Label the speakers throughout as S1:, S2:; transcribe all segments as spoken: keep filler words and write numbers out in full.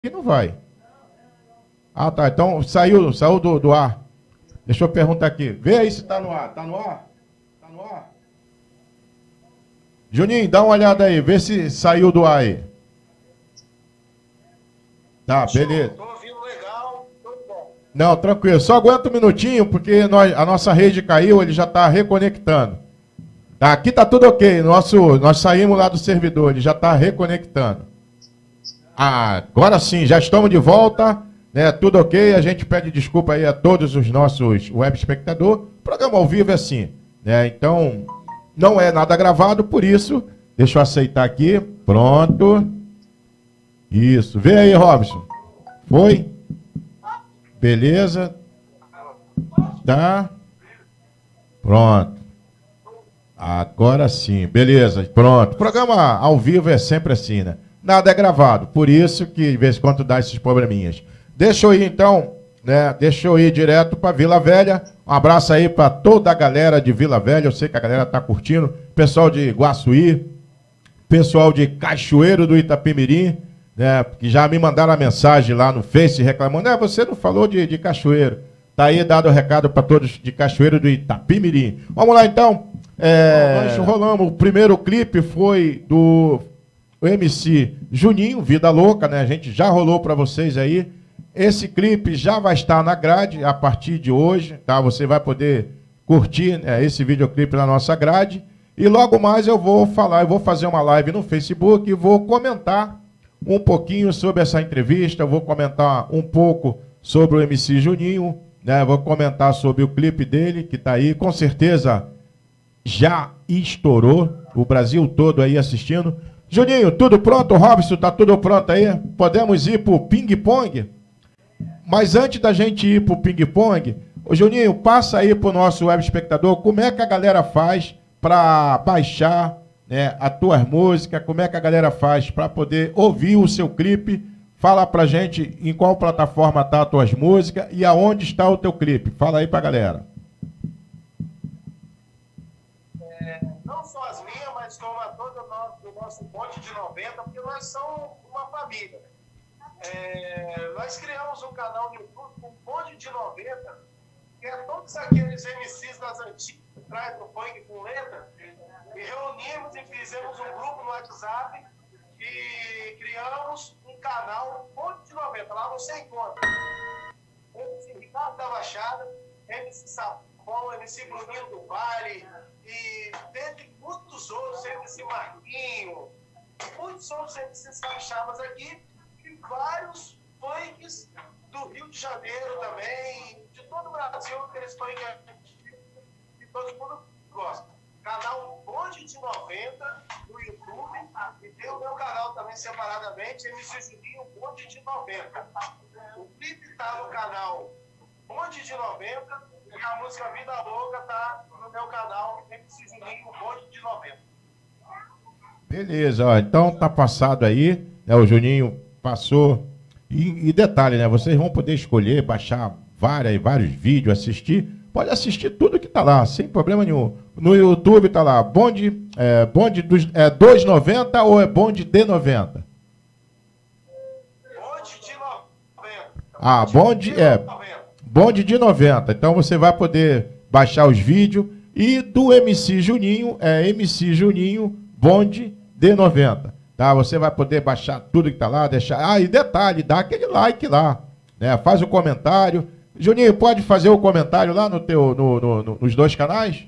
S1: E não vai. Ah, tá. Então saiu, saiu do, do ar. Deixa eu perguntar aqui. Vê aí se tá no ar. Tá no ar? Tá no ar? Juninho, dá uma olhada aí. Vê se saiu do ar aí. Tá, beleza.
S2: Tô ouvindo legal, tudo bom.
S1: Não, tranquilo. Só aguenta um minutinho, porque nós, a nossa rede caiu, ele já está reconectando. Tá, aqui tá tudo ok. Nosso, nós saímos lá do servidor, ele já está reconectando. Ah, agora sim, já estamos de volta. Né, tudo ok. A gente pede desculpa aí a todos os nossos web espectadores. O programa ao vivo é assim. Né, então, não é nada gravado, por isso, deixa eu aceitar aqui. Pronto. Isso. Vê aí, Robson. Foi? Beleza. Tá. Pronto. Agora sim. Beleza. Pronto. O programa ao vivo é sempre assim, né? Nada é gravado. Por isso que de vez em quando dá esses probleminhas. Deixa eu ir então, né? Deixa eu ir direto para Vila Velha. Um abraço aí para toda a galera de Vila Velha. Eu sei que a galera tá curtindo. Pessoal de Iguaçuí. Pessoal de Cachoeiro do Itapemirim. Né, que já me mandaram a mensagem lá no Face reclamando, é, você não falou de, de Cachoeiro. Tá aí dado o recado para todos de Cachoeiro do Itapemirim. Vamos lá então. É, nós rolamos. O primeiro clipe foi do M C Juninho, Vida Louca, né? A gente já rolou para vocês aí. Esse clipe já vai estar na grade a partir de hoje, tá? Você vai poder curtir, né, esse videoclipe na nossa grade. E logo mais eu vou falar, eu vou fazer uma live no Facebook e vou comentar um pouquinho sobre essa entrevista, eu vou comentar um pouco sobre o M C Juninho, né? Vou comentar sobre o clipe dele, que está aí, com certeza já estourou, o Brasil todo aí assistindo. Juninho, tudo pronto? Robson, tá tudo pronto aí? Podemos ir pro ping-pong? Mas antes da gente ir pro ping-pong, ô Juninho, passa aí pro nosso web espectador, como é que a galera faz para baixar, né, as tuas músicas, como é que a galera faz para poder ouvir o seu clipe? Fala pra gente em qual plataforma tá as tuas músicas e aonde está o teu clipe. Fala aí pra galera.
S2: É, não só as minhas, mas como a todo o nosso, do nosso Bonde de noventa, porque nós somos uma família. É, nós criamos um canal no YouTube, o Bonde de noventa, que é todos aqueles M Cs das antigas, traz do funk com letra, e reunimos e fizemos um grupo no WhatsApp e criamos um canal Bonde de noventa. Lá você encontra M C Ricardo da Baixada, M C Sapão, M C Bruninho do Vale, e dentre muitos outros, M C Marquinho, muitos outros M Cs capixabas aqui, e vários funks do Rio de Janeiro também, de todo o Brasil, aqueles funk que todo mundo gosta. Canal Bonde de noventa no YouTube, e tem o meu canal também separadamente, M C Juninho Bonde de noventa. O clipe está no canal Bonde de noventa e a música Vida Louca está no meu canal M C Juninho Bonde de noventa.
S1: Beleza, ó, então tá passado aí, né, o Juninho passou, e, e detalhe, né, vocês vão poder escolher, baixar várias, vários vídeos, assistir, pode assistir tudo que tá lá, sem problema nenhum. No YouTube tá lá, bonde, é, bonde dos, é dois e noventa ou é bonde de noventa?
S2: Bonde de noventa.
S1: Ah, bonde, é, bonde de noventa. Então você vai poder baixar os vídeos. E do M C Juninho, é M C Juninho, bonde de noventa. Tá? Você vai poder baixar tudo que tá lá, deixar... Ah, e detalhe, dá aquele like lá, né? Faz o comentário. Juninho, pode fazer o comentário lá no teu, no, no, no, nos dois canais?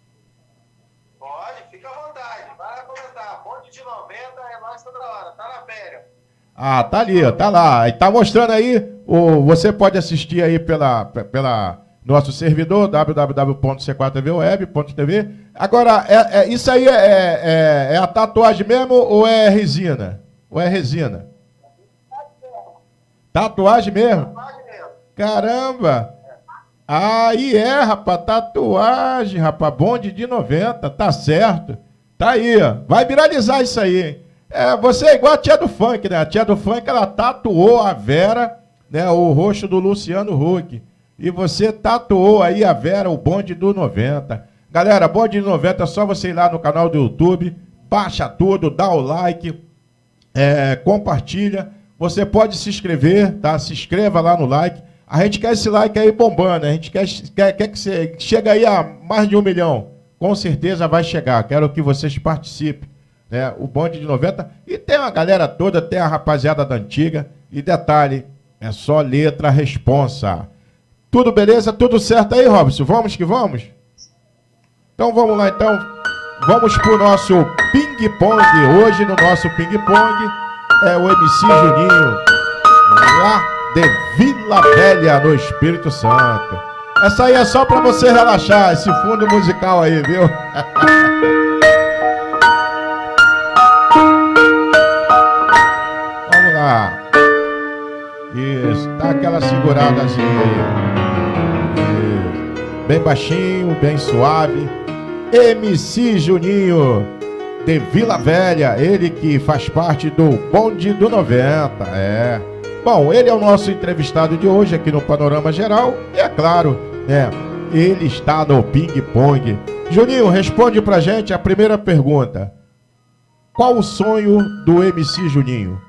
S2: Pode, fica à vontade. Vai comentar. Bonde de noventa é nós toda hora. Tá na férias.
S1: Ah, tá ali, ó, tá lá. E tá mostrando aí, o, você pode assistir aí pela, pela nosso servidor, w w w ponto c quatro t v web ponto t v. Agora, é, é, isso aí é, é, é a tatuagem mesmo ou é resina? Ou é resina? Tatuagem mesmo? Caramba! Aí é, rapaz, tatuagem, rapaz, bonde de noventa, tá certo. Tá aí, ó. Vai viralizar isso aí, hein? É, você é igual a tia do funk, né? A tia do funk, ela tatuou a Vera, né? O rosto do Luciano Huck. E você tatuou aí a Vera, o bonde do noventa. Galera, bonde de noventa, é só você ir lá no canal do YouTube, baixa tudo, dá o like, é, compartilha. você pode se inscrever, tá? Se inscreva lá no like. A gente quer esse like aí bombando, a gente quer, quer, quer que você chegue aí a mais de um milhão. Com certeza vai chegar, quero que vocês participem. Né? O Bonde de noventa, e tem uma galera toda, tem a rapaziada da antiga, e detalhe, é só letra responsa. Tudo beleza? Tudo certo aí, Robson? Vamos que vamos? Então vamos lá, então. Vamos pro nosso ping-pong. Hoje no nosso ping-pong é o M C Juninho, lá de Vila Velha, no Espírito Santo. Essa aí é só para você relaxar, esse fundo musical aí, viu? Vamos lá. Isso, dá aquela seguradazinha aí. Isso. Bem baixinho, bem suave. M C Juninho, de Vila Velha, ele que faz parte do Bonde do noventa, é. Bom, ele é o nosso entrevistado de hoje aqui no Panorama Geral, e é claro, né, ele está no ping-pong. Juninho, responde pra gente a primeira pergunta. Qual o sonho do M C Juninho?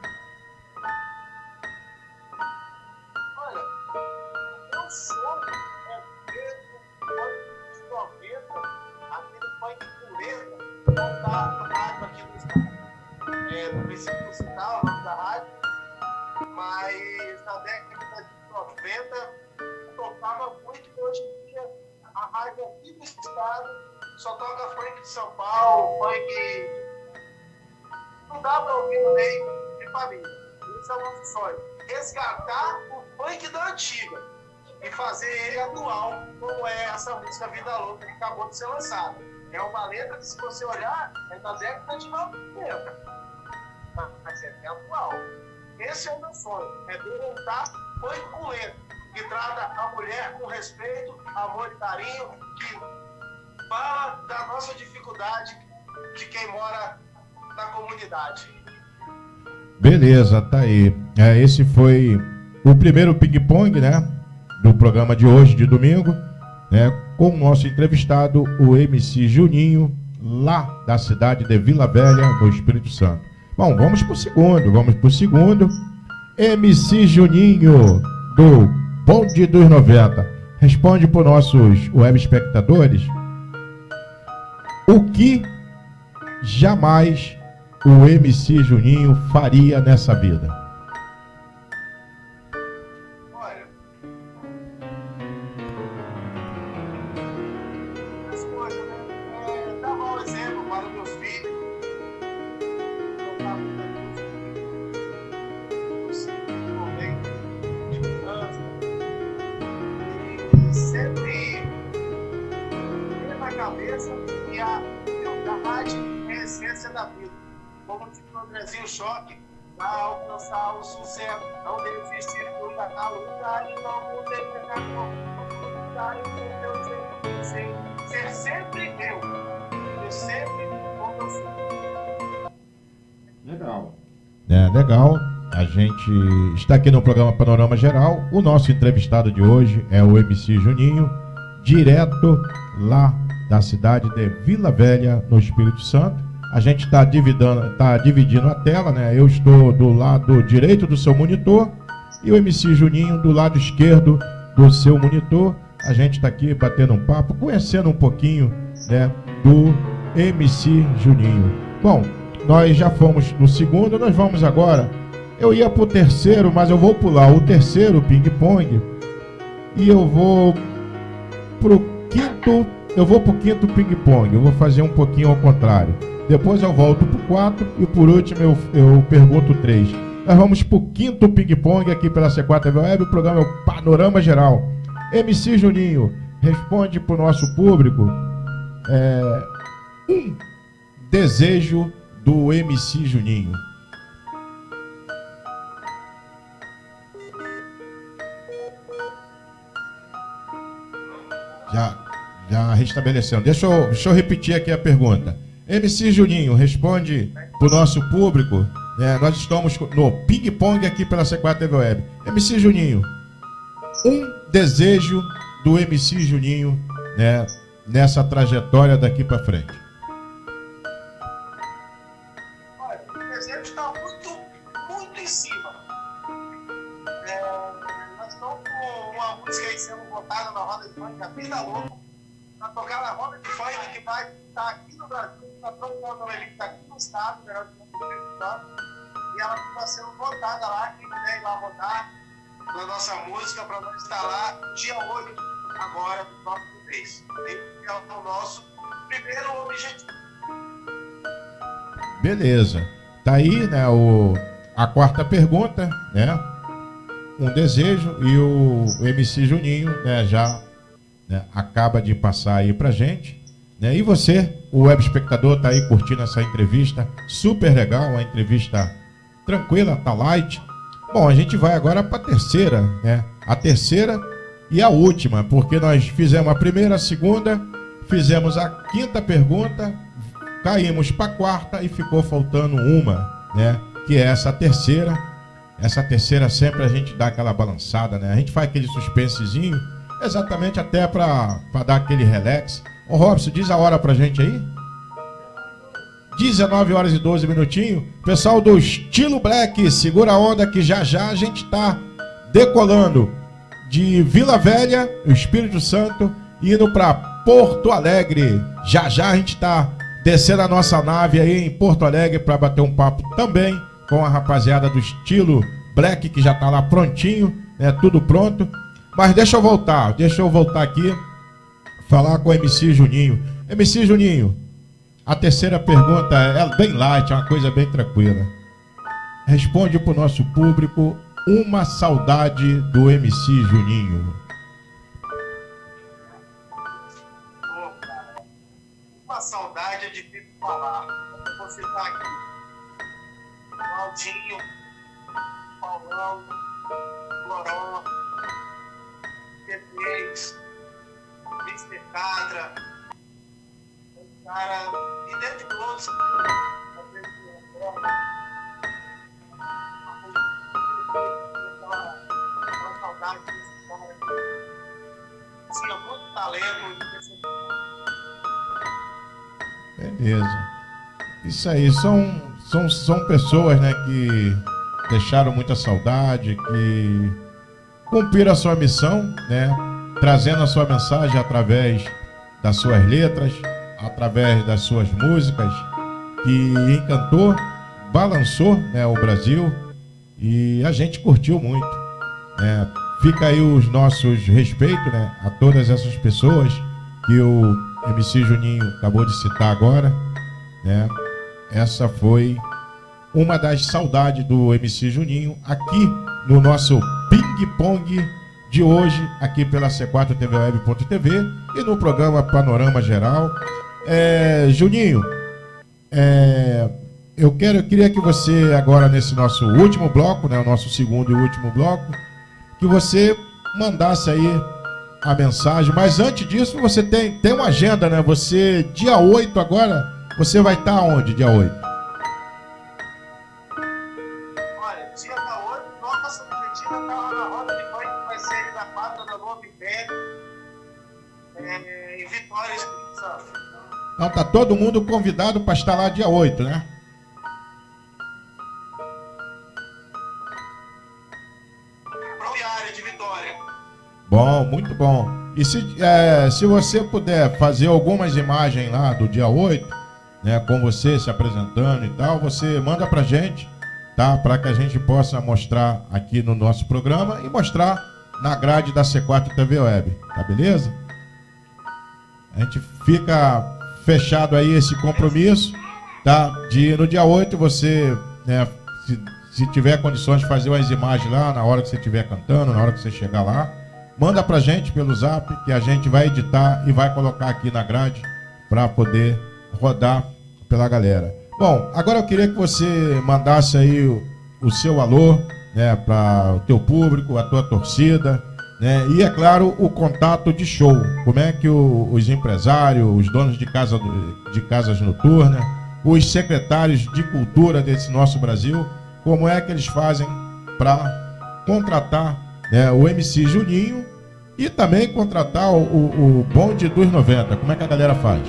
S2: Olha, meu sonho é ver no ano de noventa, aquele funk pureza, voltar na rádio aqui no estado. É, no princípio não citar o nome da rádio, mas na década de noventa tocava muito, e hoje em dia a rádio aqui do estado só toca funk de São Paulo, funk. Não dá para ouvir no meio de família. Esse é o nosso sonho. Resgatar o funk da antiga e fazer ele atual, como é essa música Vida Louca que acabou de ser lançada. É uma letra que, se você olhar, é da década de noventa. Mas é atual. Esse é o meu sonho. É voltar funk com letra, que trata a mulher com respeito, amor e carinho, que fala da nossa dificuldade de quem mora na comunidade.
S1: Beleza, tá aí. É, esse foi o primeiro ping-pong, né, do programa de hoje, de domingo, né, com o nosso entrevistado, o M C Juninho, lá da cidade de Vila Velha, no Espírito Santo. Bom, vamos pro segundo, vamos pro segundo. M C Juninho, do Bonde dos noventa. Responde para os nossos web espectadores o que jamais o M C Juninho faria nessa vida.
S2: Olha, as coisas, né? É, dar mau exemplo para os meus filhos. Colocar muita coisa de momento, de mudança. E sempre ter na cabeça que a humildade é a essência da vida. Como disse o Andrezinho Choque, para alcançar o sucesso, não desistir de lutar na luta e não poder pegar com lutar e com Deus sem ser sempre eu, eu sempre como eu sou.
S1: Legal. É, legal. A gente está aqui no programa Panorama Geral. O nosso entrevistado de hoje é o M C Juninho, direto lá da cidade de Vila Velha, no Espírito Santo. A gente está dividindo, tá dividindo a tela, né? Eu estou do lado direito do seu monitor e o M C Juninho do lado esquerdo do seu monitor. A gente está aqui batendo um papo, conhecendo um pouquinho, né, do M C Juninho. Bom, nós já fomos no segundo, nós vamos agora. Eu ia para o terceiro, mas eu vou pular o terceiro ping-pong e eu vou para o quinto. Eu vou para o quinto ping-pong. Eu vou fazer um pouquinho ao contrário. Depois eu volto para o quatro e por último eu, eu pergunto três. Nós vamos para o quinto ping-pong aqui pela C quatro T V Web. O programa é o Panorama Geral. M C Juninho, responde para o nosso público é, um desejo do M C Juninho. Já, já restabelecendo. Deixa eu, deixa eu repetir aqui a pergunta. M C Juninho, responde para o nosso público. É, nós estamos no ping-pong aqui pela C quatro T V Web. M C Juninho, um desejo do M C Juninho, né, nessa trajetória daqui para frente.
S2: Olha, o desejo está muito, muito em cima. É, nós estamos com uma música aí sendo montada na roda de funk, a Vida Louca, para tocar na roda de funk que vai estar aqui no Brasil, está trocando ela está aqui no estado, né, e ela está sendo montada lá, quem puder ir lá votar na nossa música para nós estar lá dia oito, agora, do próximo mês. Esse é o nosso primeiro objetivo.
S1: Beleza. Tá aí, né, o, a quarta pergunta, né? Um desejo, e o, o M C Juninho, né, já, né, acaba de passar aí pra gente, né? E você, o web espectador, tá aí curtindo essa entrevista super legal, uma entrevista tranquila, tá light. Bom, a gente vai agora para a terceira, né? A terceira e a última, porque nós fizemos a primeira, a segunda, fizemos a quinta pergunta, caímos para a quarta e ficou faltando uma, né? Que é essa terceira. Essa terceira sempre a gente dá aquela balançada, né? A gente faz aquele suspensezinho, exatamente até para dar aquele relax. Ô Robson, diz a hora pra gente aí. dezenove horas e doze minutinhos. Pessoal do Estilo Black, segura a onda que já já a gente tá decolando de Vila Velha, o Espírito Santo, indo para Porto Alegre. Já já a gente tá descendo a nossa nave aí em Porto Alegre para bater um papo também com a rapaziada do Estilo Black, que já tá lá prontinho, né, tudo pronto. Mas deixa eu voltar, deixa eu voltar aqui, falar com o M C Juninho. M C Juninho, a terceira pergunta é bem light, é uma coisa bem tranquila. Responde para o nosso público uma saudade do M C Juninho.
S2: Pô, cara, uma saudade é difícil falar. Você tá aqui. Claudinho, Paulão, Florão, T três, mister Catra, cara, e dentro de todos, uma saudade desse cara, tinha muito talento.
S1: Beleza. Isso aí, são, são, são pessoas, né, que deixaram muita saudade, que cumpriram a sua missão, né, trazendo a sua mensagem através das suas letras, através das suas músicas, que encantou, balançou, né, o Brasil, e a gente curtiu muito, né. Fica aí os nossos respeitos, né, a todas essas pessoas que o M C Juninho acabou de citar agora, né. Essa foi uma das saudades do M C Juninho aqui no nosso Ping Pong de hoje, aqui pela C quatro T V Web ponto T V e no programa Panorama Geral. É, Juninho, é, eu, quero, eu queria que você agora nesse nosso último bloco, né, o nosso segundo e último bloco, que você mandasse aí a mensagem, mas antes disso você tem, tem uma agenda, né? Você, dia oito agora, você vai estar onde, dia oito?
S2: Olha, dia oito, nossa objetiva está lá na roda de funk, que vai ser ali na quadra da Novo Império, é, em Vitória, Espírito Santo.
S1: Então tá todo mundo convidado para estar lá dia oito, né?
S2: Rodoviária de Vitória.
S1: Bom, muito bom. E se, é, se você puder fazer algumas imagens lá do dia oito, né, com você se apresentando e tal, você manda pra gente, tá? Para que a gente possa mostrar aqui no nosso programa e mostrar na grade da C quatro T V Web, tá beleza? A gente fica fechado aí esse compromisso, tá? De no dia oito você, né, se, se tiver condições de fazer umas imagens lá na hora que você estiver cantando, na hora que você chegar lá, manda pra gente pelo zap, que a gente vai editar e vai colocar aqui na grade para poder rodar pela galera. Bom, agora eu queria que você mandasse aí o, o seu alô, né, para o teu público, a tua torcida, né, e é claro o contato de show. Como é que o, os empresários, os donos de, casa, de casas noturnas, os secretários de cultura desse nosso Brasil, como é que eles fazem para contratar, né, o M C Juninho e também contratar o, o, o bonde dos noventa? Como é que a galera faz?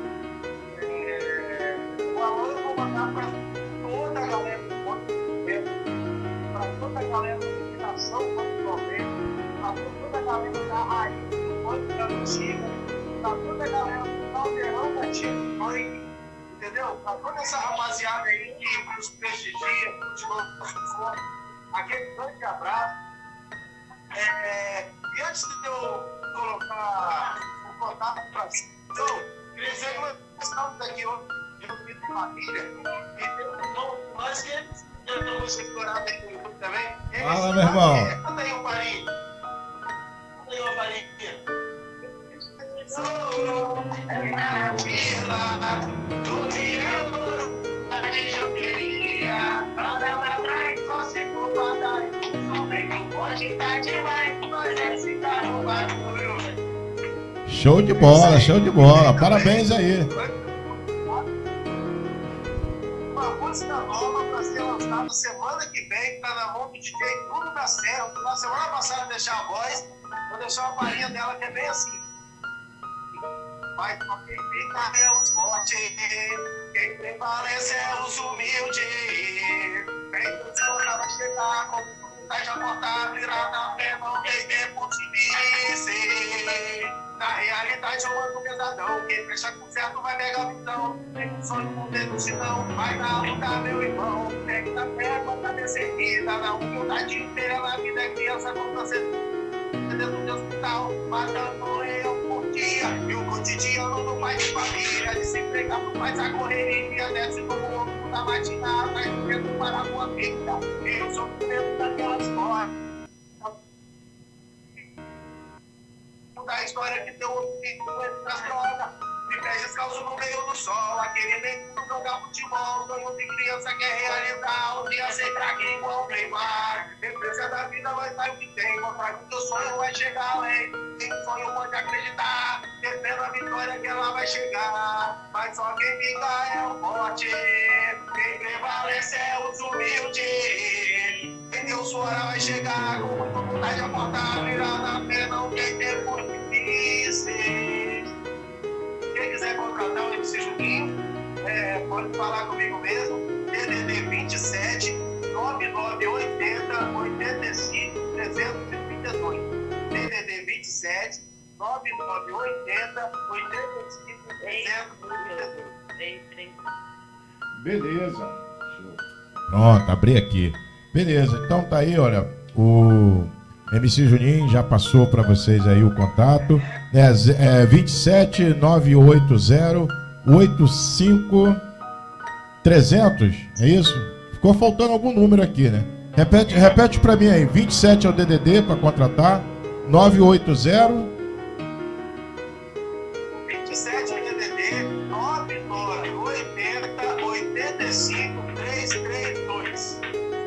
S2: É, o alô eu vou mandar para toda a galera do ponto, antiga, pra toda a galera do Caldeirão da Tia do Funk, entendeu? Pra toda essa rapaziada aí que nos prestigia, que nos fome, aquele grande abraço. É, e antes de eu colocar o contato para você, queria dizer que nós estamos aqui hoje, reunidos em família, e temos um novo, nós que eu não vou explorar bem no YouTube também.
S1: Fala, meu irmão.
S2: Manda aí um parinho. Manda aí um parinho. Sou na vila, do Rio, a gente eu queria, pra dar pra trás, só se for pra dar, não vem que pode tá demais, mas esse cara não vai morrer.
S1: Show de bola, show de bola. Parabéns aí.
S2: Uma música nova para ser lançada semana que vem, que tá na mão do D J Bruno da Serra. Na semana passada deixar a voz, vou deixar a palhinha dela que é bem assim. Mas quem fica é os fortes, quem prevalece é os humildes. Quem funciona vai chegar, como tá já portar, virar na fé, não tem tempo de vencer. Na realidade eu ando pesadão, quem fecha com certo vai pegar vitão. Tem um sonho com dedo se não, vai na luta meu irmão. Tem que dar fé quando a descida, na humildade inteira na vida é criança quando você dentro do hospital, matando eu por dia. E o cotidiano do pai de família, desempregado faz a correria, desce como o outro da matinada, vai vendo para a tua vida. Eu sou dentro daquelas portas. Da história que deu o filho nas drogas, me pés descalço no meio do sol, aquele nem jogar futebol, sonho de criança quer realizar, um dia ser craque igual o Neymar. Empresa da vida vai sair o que tem, mostrar que o teu sonho vai chegar além. Quem sonho pode acreditar, defenda a vitória que ela vai chegar. Mas só quem fica é o forte, quem prevalece é os humildes. Quem Deus fora vai chegar, com muita vontade de apontar, virar na fé, não tem tempo difíceis. Quem quiser contratar o M C Juninho, é, pode falar comigo mesmo. D D D vinte e sete, nove nove oito zero, oito cinco, três três dois. D D D vinte e sete, nove nove oito zero, oito cinco, três dois.
S1: Beleza. Pronto, abri aqui. Beleza, então tá aí, olha, o M C Juninho já passou para vocês aí o contato, né? É vinte e sete, nove oito zero, oito cinco, trezentos, é isso? Ficou faltando algum número aqui, né? Repete, repete para mim aí, vinte e sete é o D D D para contratar, nove oito zero...
S2: vinte e sete é o D D D, nove nove oito zero, oito cinco, três três dois.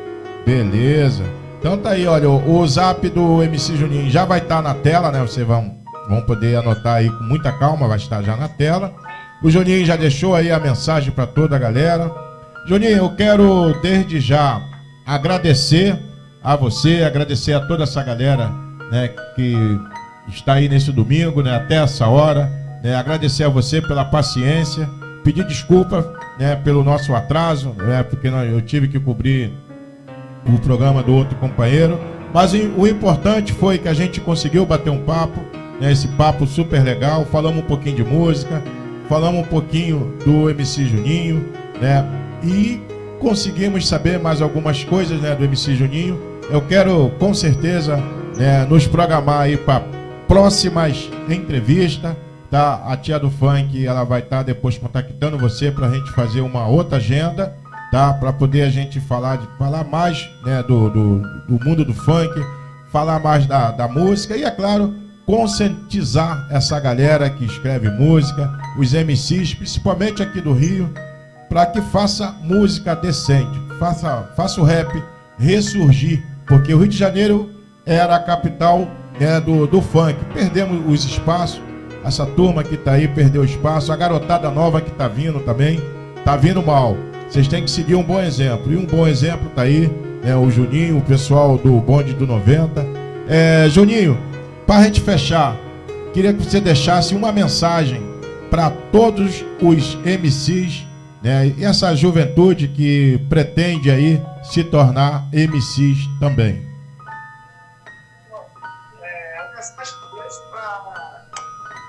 S1: Beleza. Então tá aí, olha, o, o zap do M C Juninho já vai estar na tela, né? Vocês vão, vão poder anotar aí com muita calma, vai estar já na tela. O Juninho já deixou aí a mensagem para toda a galera. Juninho, eu quero desde já agradecer a você, agradecer a toda essa galera, né, que está aí nesse domingo, né, até essa hora, né, agradecer a você pela paciência, pedir desculpa, né, pelo nosso atraso, né, porque eu tive que cobrir o programa do outro companheiro, mas o importante foi que a gente conseguiu bater um papo, né, esse papo super legal, falamos um pouquinho de música, falamos um pouquinho do M C Juninho, né, e conseguimos saber mais algumas coisas, né, do M C Juninho. Eu quero com certeza, né, nos programar aí para próximas entrevistas, tá? A tia do funk, ela vai estar tá depois contactando você para a gente fazer uma outra agenda, tá? Para poder a gente falar, de, falar mais, né, do, do, do mundo do funk, falar mais da, da música e, é claro, conscientizar essa galera que escreve música, os M Cs, principalmente aqui do Rio, para que faça música decente, faça, faça o rap ressurgir, porque o Rio de Janeiro era a capital, né, do, do funk. Perdemos os espaços, essa turma que está aí perdeu espaço, a garotada nova que está vindo também, está vindo mal. Vocês têm que seguir um bom exemplo, e um bom exemplo está aí, né, o Juninho, o pessoal do Bonde do noventa. É, Juninho, para a gente fechar, queria que você deixasse uma mensagem para todos os M Cs, né, e essa juventude que pretende aí se tornar M Cs também.
S2: É, a mensagem deles para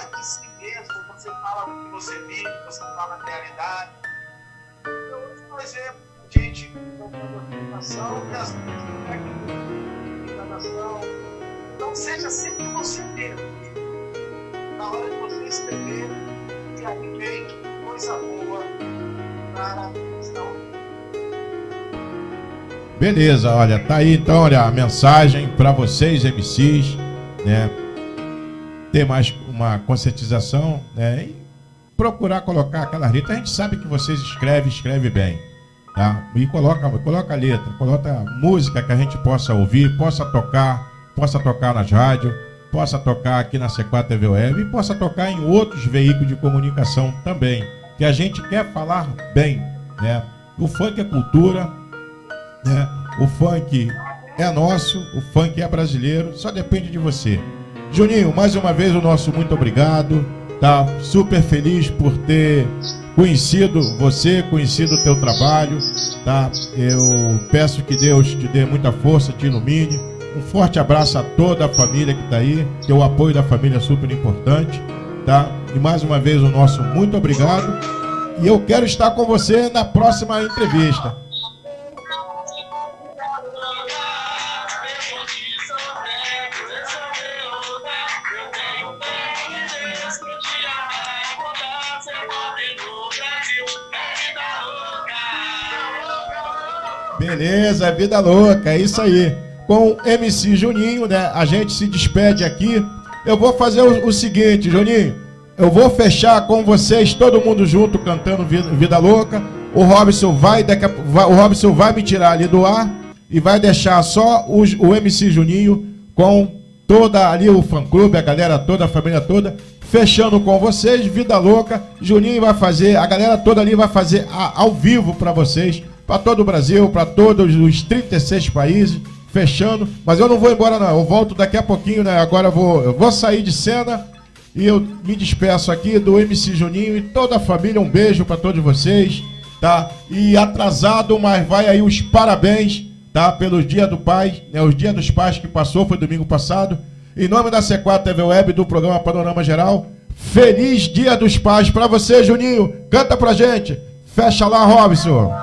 S2: fala de si mesmo, você fala do que você vive, você fala da realidade. Eu uso um exemplo de gente com documentação, que às vezes não é enganação. Então seja sempre você mesmo. Na hora de você escrever, que aí vem coisa boa para a questão.
S1: Beleza, olha, tá aí então, olha, a mensagem para vocês, M Cs, né? Ter mais uma conscientização, né? E procurar colocar aquela letra. A gente sabe que vocês escrevem, escreve bem, tá? E coloca, coloca a letra, coloca a música que a gente possa ouvir, possa tocar, possa tocar nas rádios, possa tocar aqui na C quatro T V Web e possa tocar em outros veículos de comunicação também, que a gente quer falar bem, né? O funk é cultura, né? O funk é nosso, o funk é brasileiro, só depende de você. Juninho, mais uma vez o nosso muito obrigado, tá? Super feliz por ter conhecido você, conhecido o teu trabalho, tá? Eu peço que Deus te dê muita força, te ilumine. Um forte abraço a toda a família que está aí, que o apoio da família é super importante, tá? E mais uma vez o nosso muito obrigado. E eu quero estar com você na próxima entrevista. Beleza, vida louca, é isso aí. Com o M C Juninho, né? A gente se despede aqui. Eu vou fazer o, o seguinte, Juninho. Eu vou fechar com vocês, todo mundo junto, cantando Vida, Vida Louca. O Robson vai, daqui a, vai, o Robson vai me tirar ali do ar e vai deixar só o, o M C Juninho com toda ali o fã-clube, a galera toda, a família toda, fechando com vocês, Vida Louca. Juninho vai fazer, a galera toda ali vai fazer a, ao vivo para vocês, para todo o Brasil, para todos os trinta e seis países, fechando. Mas eu não vou embora não, eu volto daqui a pouquinho, né? Agora eu vou, eu vou sair de cena e eu me despeço aqui do M C Juninho e toda a família. Um beijo para todos vocês, tá? E atrasado, mas vai aí os parabéns, tá? Pelo Dia do Pai, né? O Dia dos Pais que passou, foi domingo passado. Em nome da C quatro T V Web, do programa Panorama Geral, feliz Dia dos Pais para você, Juninho. Canta pra gente. Fecha lá, Robson.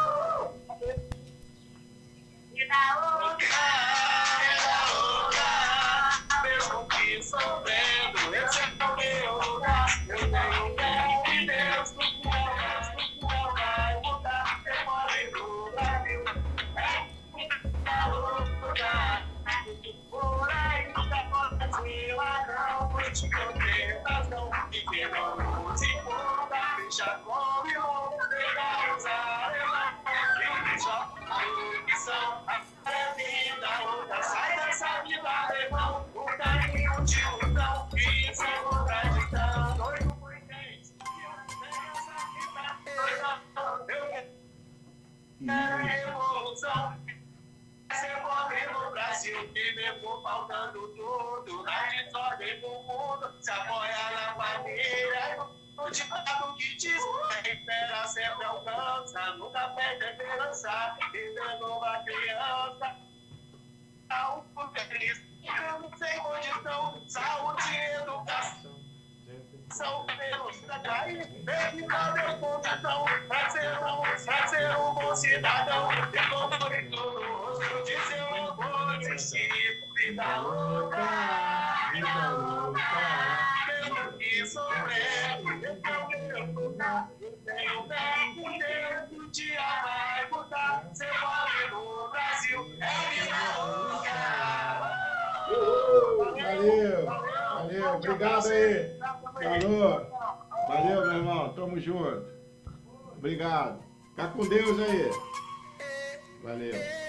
S2: Faltando tudo, na desordem do mundo, se apoia na família, no ditado que diz, espera sempre alcança, nunca perde a esperança, vivendo uma criança, algo feliz, sem condição, saúde e educação, são pelos da cair, evitando a condição, pra ser um, pra ser um bom cidadão, e colorido no rosto de seu orgulho, existir. Vida louca, vida louca, pelo que sofremos, então eu lutar, eu tenho fé que Deus um dia vai mudar, ser pobre no Brasil é vida louca.
S1: Uhul, valeu, valeu, obrigado aí, falou, valeu meu irmão, tamo junto, obrigado, fica com Deus aí, valeu.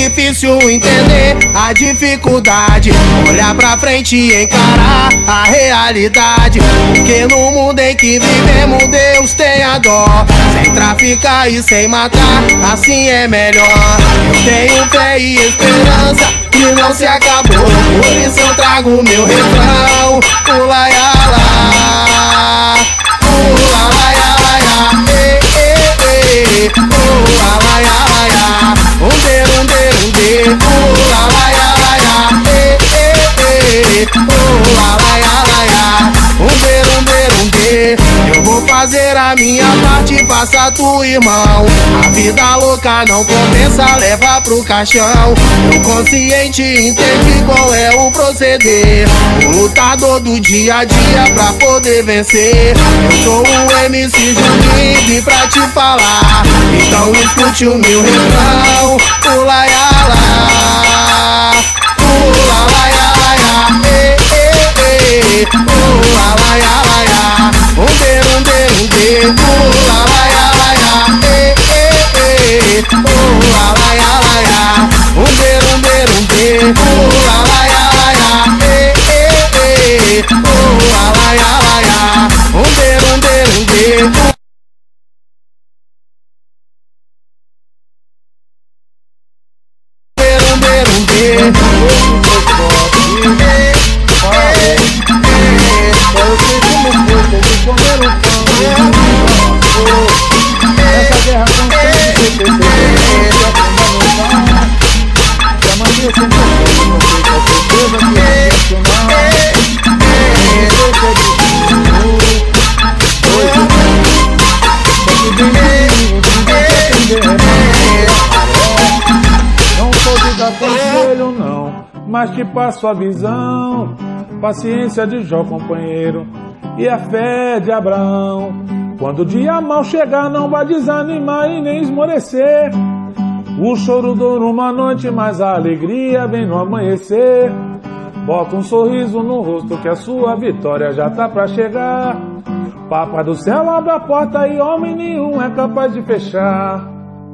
S3: difícil entender a dificuldade, olhar pra frente e encarar a realidade. Porque no mundo em que vivemos Deus tenha dó, sem traficar e sem matar, assim é melhor. Eu tenho fé e esperança que não se acabou, por isso eu trago meu refrão. Ula ya lá, ula la ya la ya, eh eh eh, ula la ya la ya, um de um de um de, ula la ya la ya, eh eh eh, ula la ya la ya, um de um de um de. Eu vou fazer a minha parte, faça tu, irmão. A vida louca não compensa, leva pro caixão. Eu consciente entendi qual é o proceder, o lutador do dia a dia pra poder vencer. Eu sou o M C Juninho, vim pra te falar, então escute o meu refrão. Ula ya lá, ula la ya la ya, eh eh eh, ula la ya la ya, um de um de um de, ula la ya la ya, eh eh eh, ula la ya la ya, um de um de um de, ula la ya la ya, eh eh eh, ula la ya la ya, um de um de um de.
S4: Conselho não, mas te passo a visão, paciência de Jó, companheiro, e a fé de Abraão. Quando o dia mal chegar, não vai desanimar e nem esmorecer. O choro dura uma noite, mas a alegria vem no amanhecer. Bota um sorriso no rosto que a sua vitória já tá pra chegar. Papai do céu abre a porta e homem nenhum é capaz de fechar.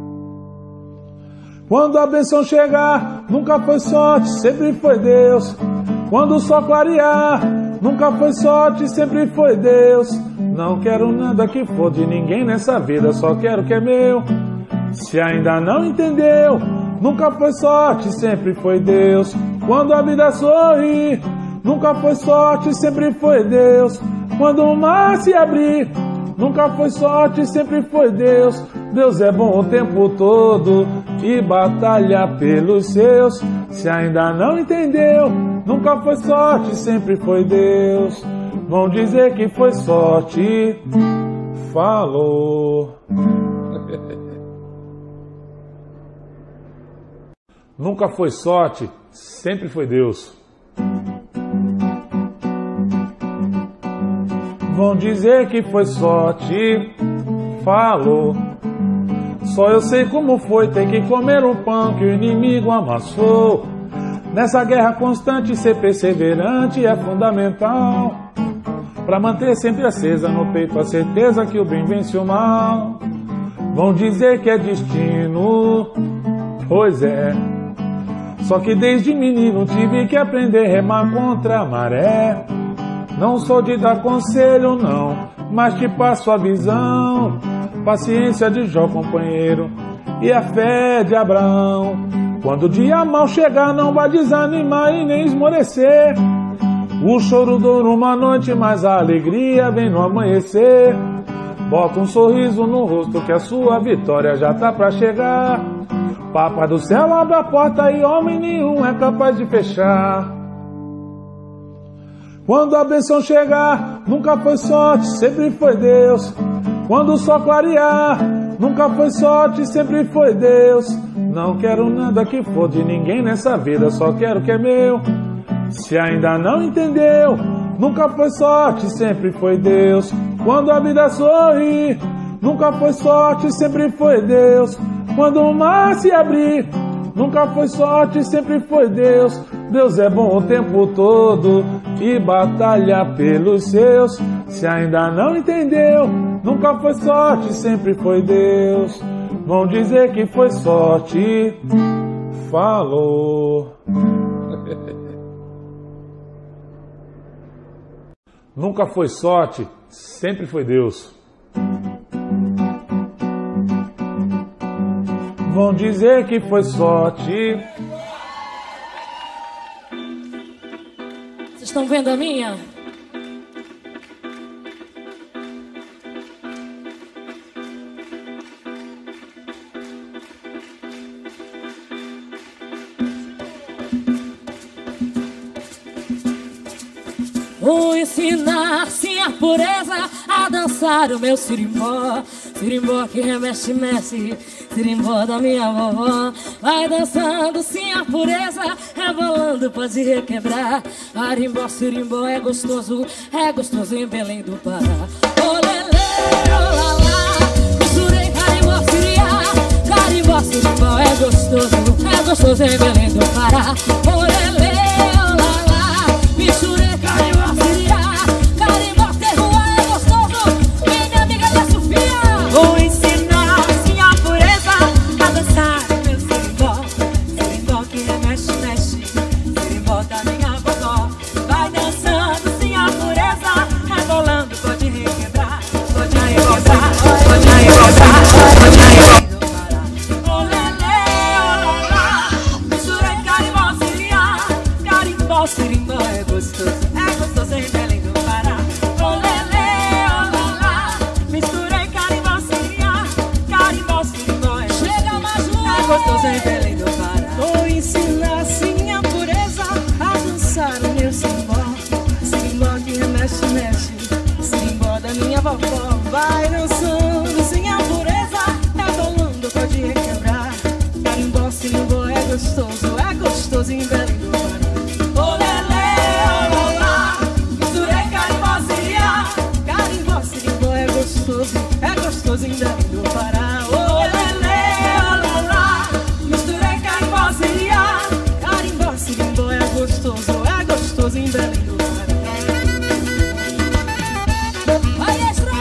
S4: Quando a bênção chegar, nunca foi sorte, sempre foi Deus. Quando o sol clarear, nunca foi sorte, sempre foi Deus. Não quero nada que for de ninguém nessa vida, só quero o que é meu. Se ainda não entendeu, nunca foi sorte, sempre foi Deus. Quando a vida sorri, nunca foi sorte, sempre foi Deus. Quando o mar se abrir, nunca foi sorte, sempre foi Deus. Deus é bom o tempo todo e batalha pelos seus. Se ainda não entendeu, nunca foi sorte, sempre foi Deus. Vão dizer que foi sorte, falou. Nunca foi sorte, sempre foi Deus. Vão dizer que foi sorte, falou. Só eu sei como foi ter que comer um pão que o inimigo amassou. Nessa guerra constante, ser perseverante é fundamental, pra manter sempre acesa no peito a certeza que o bem vence o mal. Vão dizer que é destino, pois é. Só que desde menino tive que aprender a remar contra a maré. Não sou de dar conselho não, mas te passo a visão. Paciência de Jó, companheiro, e a fé de Abraão. Quando o dia mal chegar, não vai desanimar e nem esmorecer. O choro dura uma noite, mas a alegria vem no amanhecer. Bota um sorriso no rosto que a sua vitória já tá pra chegar. Papai do céu abre a porta e homem nenhum é capaz de fechar. Quando a bênção chegar, nunca foi sorte, sempre foi Deus. Quando o sol clarear, nunca foi sorte, sempre foi Deus. Não quero nada que for de ninguém nessa vida, só quero o que é meu. Se ainda não entendeu, nunca foi sorte, sempre foi Deus. Quando a vida sorri, nunca foi sorte, sempre foi Deus. Quando o mar se abrir, nunca foi sorte, sempre foi Deus. Deus é bom o tempo todo e batalha pelos seus. Se ainda não entendeu, nunca foi sorte, sempre foi Deus. Vão dizer que foi sorte, falou. Nunca foi sorte, sempre foi Deus. Vão dizer que foi sorte.
S5: Vocês estão vendo a minha? Vou ensinar, sim, a pureza a dançar o meu sirimbó. Sirimbó que remexe, mexe, sirimbó da minha vovó. Vai dançando, sim, a pureza, rebolando, pode requebrar. Arimbó, sirimbó é gostoso, é gostoso em Belém do Pará. Olelê, olalá, misturei carimbó, siriá. Carimbó, sirimbó é gostoso, é gostoso em Belém do Pará. Olelê, olalá, misturei carimbó, siriá. Carimbó, terroir é gostoso, vem minha amiga da Sofia.
S6: Vou ensinar, sim, a pureza a dançar meu sirimbó. Sirimbó que remexe, mexe, sirimbó da minha vovó. Vai dançando, sim, a pureza, rebolando, pode requebrar, pode requebrar, pode requebrar, pode requebrar. Olelê, olá, misturei carimbó, siriá. Carimbó, sirimbó é gostoso, é gostoso em Belém do Pará. Olelê, olá, misturei carimbó, siriá. Carimbó, sirimbó é gostoso,
S5: Chega mais um.
S6: é gostoso em Belém do Pará. Vou ensinar, sim, a pureza a dançar o meu sirimbó. Sirimbó que remexe, mexe, sirimbó da minha vovó. Vai dançando, sim, a pureza, rebolando, pode requebrar. Carimbó, sirimbó é gostoso, é gostoso em Belém do Pará. Olelê, olá, misturei carimbó, siriá. Carimbó, sirimbó é gostoso, é gostoso em Belém do Pará. Olelê, olá, misturei carimbó, siriá. Carimbó, sirimbó é gostoso, é gostoso em Belém do Pará.
S5: Vai extra.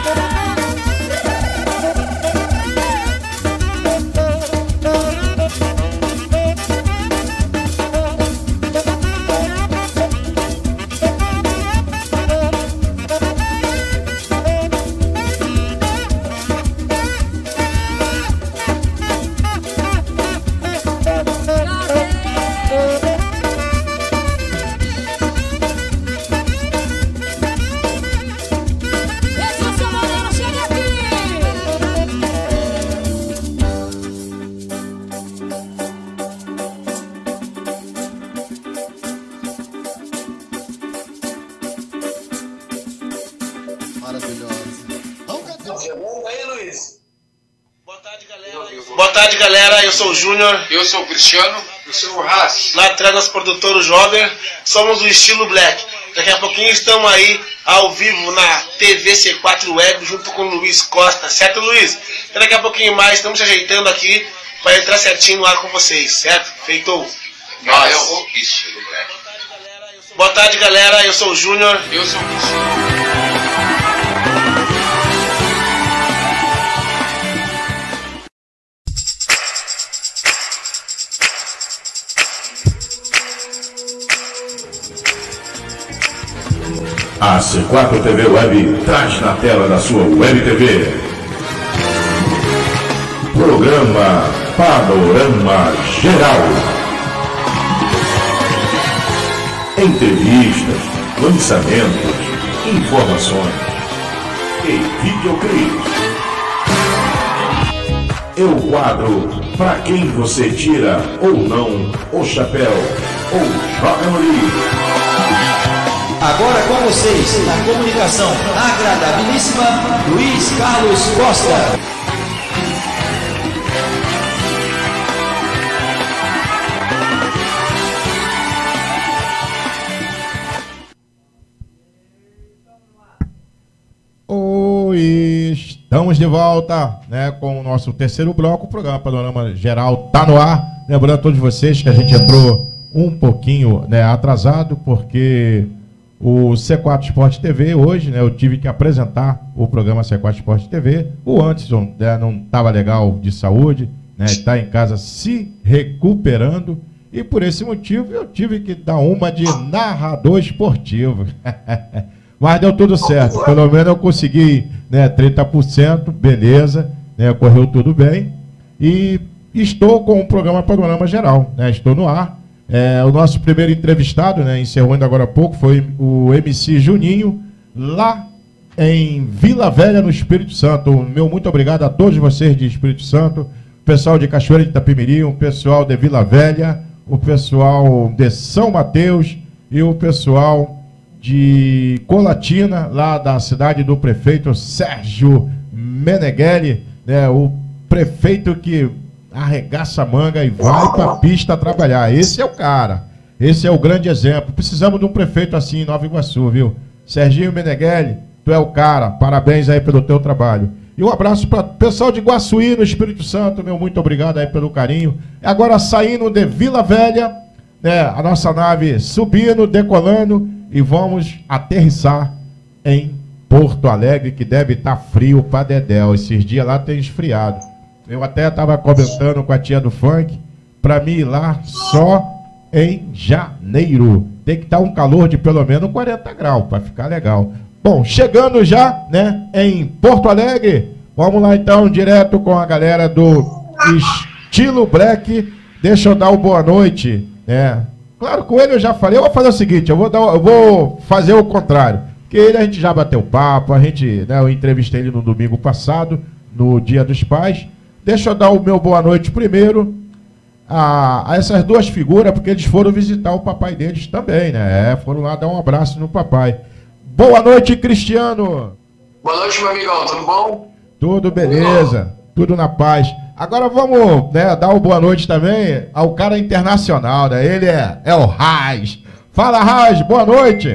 S5: Esse é o seu modelo, chega aqui.
S2: Chegando aí, Luiz?
S7: Boa tarde, galera. Boa tarde, galera. Eu sou o Júnior.
S8: Eu sou o Cristiano. Eu sou o Haas.
S7: Lá atrás, nosso produtor, o Jover. Somos do Estilo Black. Daqui a pouquinho estamos aí, ao vivo, na T V C quatro Web, junto com o Luiz Costa. Certo, Luiz? E daqui a pouquinho mais, estamos se ajeitando aqui para entrar certinho no ar com vocês. Certo? Feito.
S8: Nós. É o Estilo Black.
S7: Boa tarde, galera. Eu sou o Júnior.
S8: Eu sou o Cristiano.
S1: A C quatro T V Web traz na tela da sua Web T V. Programa Panorama Geral. Entrevistas, lançamentos, informações e videoclipes. É o quadro Pra Quem Você Tira ou Não o Chapéu ou Joga no Lixo.
S9: Agora com vocês, na comunicação agradabilíssima, Luiz Carlos Costa.
S1: Oi, estamos de volta, né, com o nosso terceiro bloco. O programa Panorama Geral tá no ar. Lembrando a todos vocês que a gente entrou um pouquinho, né, atrasado, porque o C quatro Sport T V hoje, né, eu tive que apresentar o programa C quatro Sport T V. O Anderson, né, não estava legal de saúde né? Está em casa se recuperando. E por esse motivo eu tive que dar uma de narrador esportivo. Mas deu tudo certo. Pelo menos eu consegui, né, trinta por cento, beleza, né, correu tudo bem. E estou com o programa Panorama Geral, né, estou no ar. É, o nosso primeiro entrevistado, né, encerrou ainda agora há pouco, foi o M C Juninho, lá em Vila Velha, no Espírito Santo. Meu muito obrigado a todos vocês de Espírito Santo, o pessoal de Cachoeira de Itapemirim, o pessoal de Vila Velha, o pessoal de São Mateus e o pessoal de Colatina, lá da cidade do prefeito Sérgio Meneghelli, né, o prefeito que arregaça a manga e vai para a pista trabalhar. Esse é o cara, esse é o grande exemplo. Precisamos de um prefeito assim em Nova Iguaçu, viu? Serginho Meneghelli, tu é o cara, parabéns aí pelo teu trabalho. E um abraço para o pessoal de Guaçuí, no Espírito Santo, meu muito obrigado aí pelo carinho. Agora saindo de Vila Velha, né, a nossa nave subindo, decolando, e vamos aterrissar em Porto Alegre, que deve estar frio para dedéu. Esses dias lá tem esfriado. Eu até estava comentando com a tia do funk, para mim ir lá só em janeiro. Tem que estar um calor de pelo menos quarenta graus, para ficar legal. Bom, chegando já, né, em Porto Alegre, vamos lá então, direto com a galera do Estilo Black. Deixa eu dar o boa noite, né? Claro, com ele eu já falei, eu vou fazer o seguinte, eu vou, dar, eu vou fazer o contrário. Porque ele a gente já bateu papo, a gente, né, eu entrevistei ele no domingo passado, no Dia dos Pais. Deixa eu dar o meu boa noite primeiro a, a essas duas figuras, porque eles foram visitar o papai deles também, né? É, foram lá dar um abraço no papai. Boa noite, Cristiano.
S10: Boa noite, meu amigão, tudo bom?
S1: Tudo beleza, tudo na paz. Agora vamos, né, dar uma boa noite também ao cara internacional, né? Ele é, é o Raiz. Fala, Raiz, boa noite.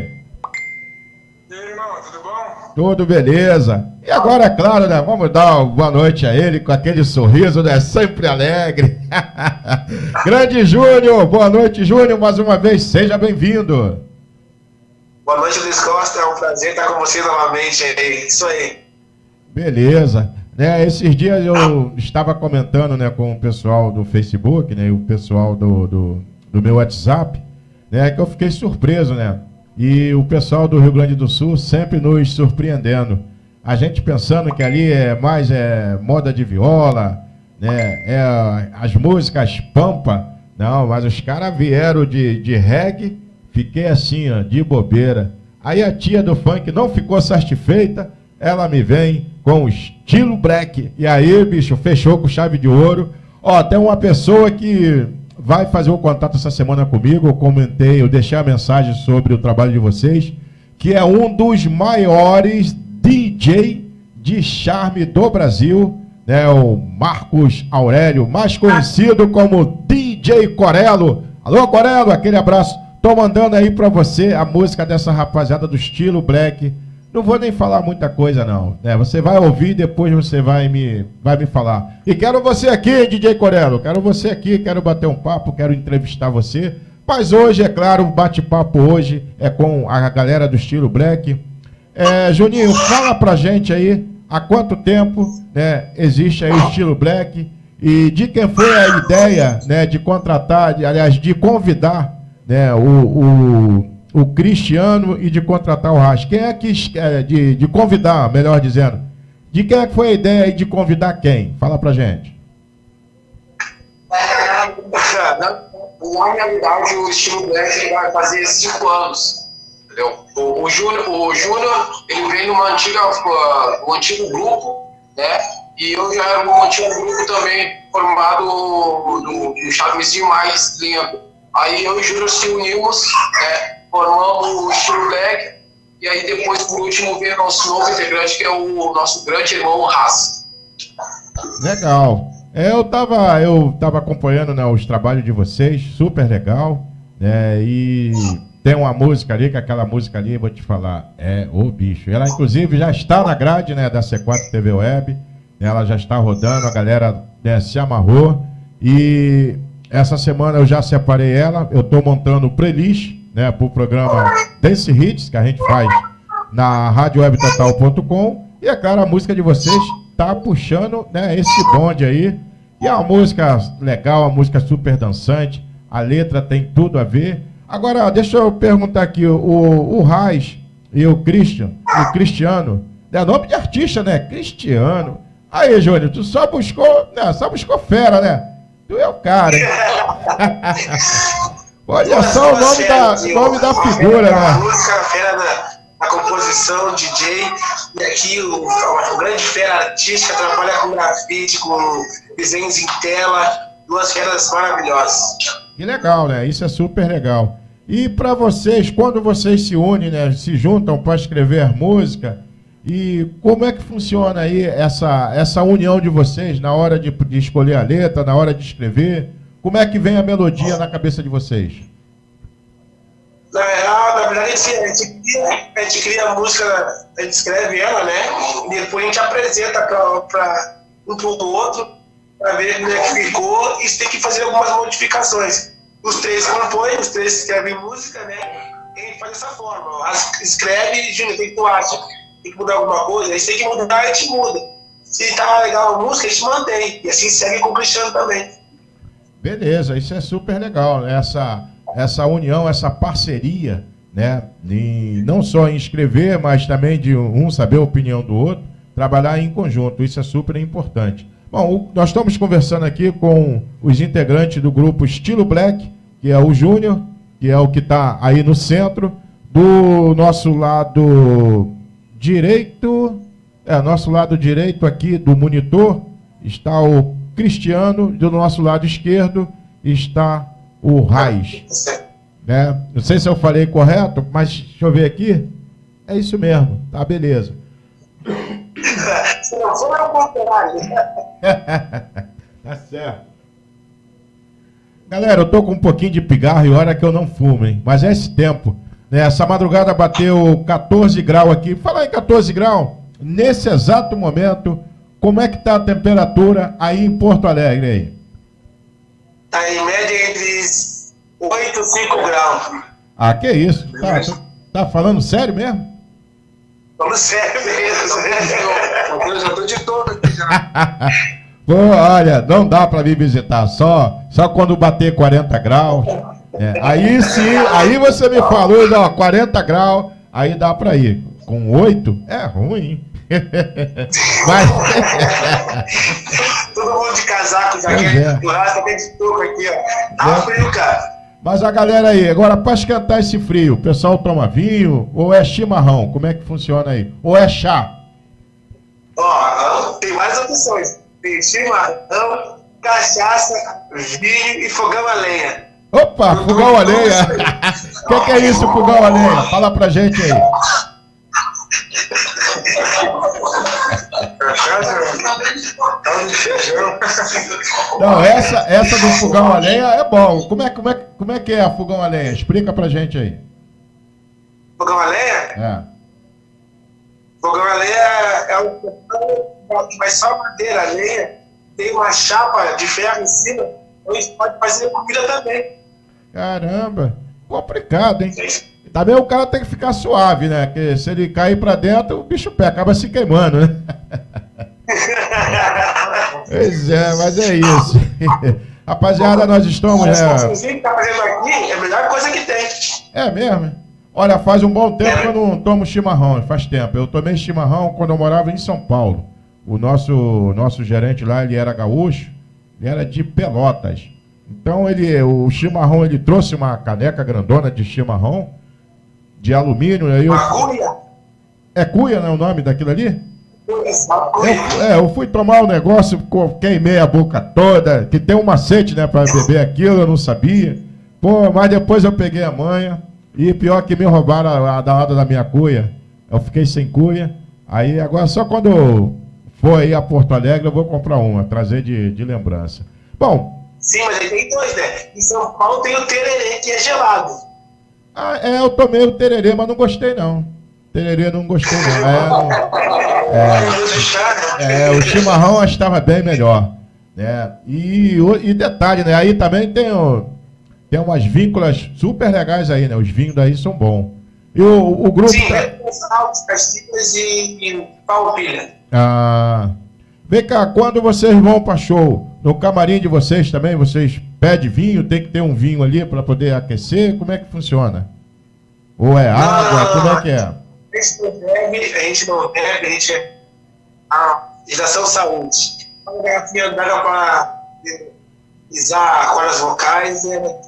S10: E aí, irmão, tudo bom?
S1: Tudo beleza. E agora, é claro, né, vamos dar uma boa noite a ele com aquele sorriso, né, sempre alegre. Grande Júnior, boa noite, Júnior, mais uma vez, seja bem-vindo.
S10: Boa noite, Luiz Costa. É um prazer estar com você novamente aí. Isso aí.
S1: Beleza. Né, esses dias eu estava comentando, né, com o pessoal do Facebook, né, e o pessoal do, do, do meu WhatsApp, né, que eu fiquei surpreso, né? E o pessoal do Rio Grande do Sul sempre nos surpreendendo. A gente pensando que ali é mais é, moda de viola, né, é as músicas pampa. Não, mas os caras vieram de, de reggae. Fiquei assim, ó, de bobeira. Aí a tia do funk não ficou satisfeita, ela me vem com o Estilo Black. E aí, bicho, fechou com chave de ouro. Ó, tem uma pessoa que vai fazer o contato essa semana comigo. Eu comentei, eu deixei a mensagem sobre o trabalho de vocês, que é um dos maiores D J de charme do Brasil, né? O Marcos Aurélio, mais conhecido como D J Corello. Alô, Corello, aquele abraço. Tô mandando aí pra você a música dessa rapaziada do Estilo Black. Não vou nem falar muita coisa não, né? Você vai ouvir e depois você vai me, vai me falar. E quero você aqui, D J Corello. Quero você aqui, quero bater um papo, quero entrevistar você. Mas hoje, é claro, o bate-papo hoje é com a galera do Estilo Black. É, Juninho, fala pra gente aí há quanto tempo, né, existe aí o Estilo Black e de quem foi a ideia, né, de contratar, de, aliás, de convidar, né, o, o, o Cristiano e de contratar o Raiz. Quem é que, de, de convidar, melhor dizendo, de quem é que foi a ideia aí de convidar quem? Fala pra gente.
S10: É, na, na realidade, o Estilo Black vai fazer cinco anos, entendeu? O, o Júnior, o Júnior, ele veio numa antiga, uh, um antigo grupo, né? E eu já era um antigo grupo também, formado no, no charmezinho mais lindo. Aí eu e o Júnior se unimos, né, formamos o Estilo Black, e aí depois, por último, veio o nosso novo integrante, que é o nosso grande irmão Haas.
S1: Legal. Eu estava eu tava acompanhando, né, os trabalhos de vocês, super legal, né, e tem uma música ali, que aquela música ali, vou te falar, é o bicho. Ela, inclusive, já está na grade, né, da C quatro T V Web, ela já está rodando, a galera, né, se amarrou, e essa semana eu já separei ela, eu estou montando o playlist, né, para o programa Dance Hits, que a gente faz na rádio web total ponto com, e é claro, a música de vocês tá puxando, né, esse bonde aí, E é uma música legal, uma música super dançante. A letra tem tudo a ver. Agora, deixa eu perguntar aqui, o, o Raiz e o Christian, o Cristiano, é nome de artista, né? Cristiano. Aí, Júnior, tu só buscou, né? Só buscou fera, né? Tu é o cara, hein? Olha só o nome da, nome da figura, né?
S2: A música, a fera da, da composição, D J, e aqui o, o grande fera artística, trabalha com grafite, com desenhos em tela, duas feras maravilhosas.
S1: Que legal, né? Isso é super legal. E para vocês, quando vocês se unem, né, se juntam para escrever música, e como é que funciona aí essa, essa união de vocês na hora de, de escolher a letra, na hora de escrever? Como é que vem a melodia na cabeça de vocês?
S2: Na real, na verdade, a gente, a, gente cria, a gente cria a música, a gente escreve ela, né? E depois a gente apresenta para um para o outro, para ver como é que ficou, e tem que fazer algumas modificações. Os três compõem, os três escrevem música, né? E a gente faz dessa forma. As, escreve, Júnior, o que tu acha? Tem que mudar alguma coisa? Aí se tem que mudar, a gente muda. Se tá legal a música, a gente mantém. E assim segue com o Cristiano também.
S1: Beleza, isso é super legal, né? Essa, essa união, essa parceria, né? E não só em escrever, mas também de um saber a opinião do outro, trabalhar em conjunto, isso é super importante. Bom, o, nós estamos conversando aqui com os integrantes do grupo Estilo Black, que é o Júnior, que é o que está aí no centro. Do nosso lado direito, é, nosso lado direito aqui do monitor, está o Cristiano, do nosso lado esquerdo está o Raiz. Né? Não sei se eu falei correto, mas deixa eu ver aqui. É isso mesmo, tá, beleza.
S2: Se não for, é o contrário.
S1: Tá certo. Galera, eu tô com um pouquinho de pigarro e hora que eu não fumo, hein? Mas é esse tempo. Né? Essa madrugada bateu quatorze graus aqui. Falar em quatorze graus, nesse exato momento, como é que tá a temperatura aí em Porto Alegre aí?
S2: Tá em média entre oito e cinco graus.
S1: Ah, que isso? Tá, tá falando sério mesmo?
S2: Falando sério mesmo. Eu já tô de todo aqui já.
S1: Pô, olha, não dá para vir visitar, só, só quando bater quarenta graus. É, aí sim, aí você me falou, ó, quarenta graus, aí dá para ir. Com oito é ruim. Mas...
S2: Todo mundo de casaco, jaquete,
S1: é.
S2: churrasco, até de touca aqui, ó. Tá
S1: é.
S2: frio, cara.
S1: Mas a galera aí, agora para esquentar esse frio, o pessoal toma vinho ou é chimarrão? Como é que funciona aí? Ou é chá?
S2: Ó, tem várias opções. Tem chimarrão, cachaça, vinho e fogão a lenha.
S1: Opa, eu fogão a lenha. O que, que é isso, fogão a lenha? Fala pra gente aí. Não, essa, essa do fogão a lenha é bom. Como é, como, é, como é que é a fogão a lenha? Explica pra gente aí.
S2: Fogão a lenha?
S1: É.
S2: Fogão a lenha é um fogão que vai só madeira, a lenha, tem uma chapa de ferro em cima, então a gente pode fazer comida também.
S1: Caramba, complicado, hein? Também o cara tem que ficar suave, né? Porque se ele cair pra dentro, o bicho pé acaba se queimando, né? Pois é, mas é isso. Rapaziada, nós estamos, né?
S2: O que tá fazendo aqui é a melhor coisa que tem.
S1: É mesmo? Olha, faz um bom tempo que eu não tomo chimarrão, faz tempo. Eu tomei chimarrão quando eu morava em São Paulo. O nosso, nosso gerente lá, ele era gaúcho, ele era de Pelotas. Então, ele, o chimarrão, ele trouxe uma caneca grandona de chimarrão, de alumínio. Aí eu...
S2: Uma cuia?
S1: É cuia, não é o nome daquilo ali? Eu, é, eu fui tomar o um negócio, queimei a boca toda, que tem um macete, né, para beber aquilo, eu não sabia. Pô, mas depois eu peguei a manha, e pior que me roubaram a, a danada da minha cuia. Eu fiquei sem cuia. Aí agora só quando eu for aí a Porto Alegre eu vou comprar uma, trazer de, de lembrança. Bom...
S2: Sim, mas aí tem dois, né? Em São Paulo tem o tererê, que é gelado.
S1: Ah, é, eu tomei o tererê, mas não gostei não. Tererê não gostei não. É, não é, é, o chimarrão estava bem melhor. Né? E, e detalhe, né? Aí também tem, o, tem umas vínculas super legais aí, né? Os vinhos daí são bons. E o, o grupo...
S2: Sim, é castilhas e, e palpilha.
S1: Ah, vem cá, quando vocês vão para show, no camarim de vocês também, vocês pedem vinho, tem que ter um vinho ali para poder aquecer? Como é que funciona? Ou é água?
S2: Não,
S1: como é que é?
S2: A gente não bebe, a gente não bebe, a gente é a legislação saúde. Uma garrafinha d'água para pisar cordas vocais. É...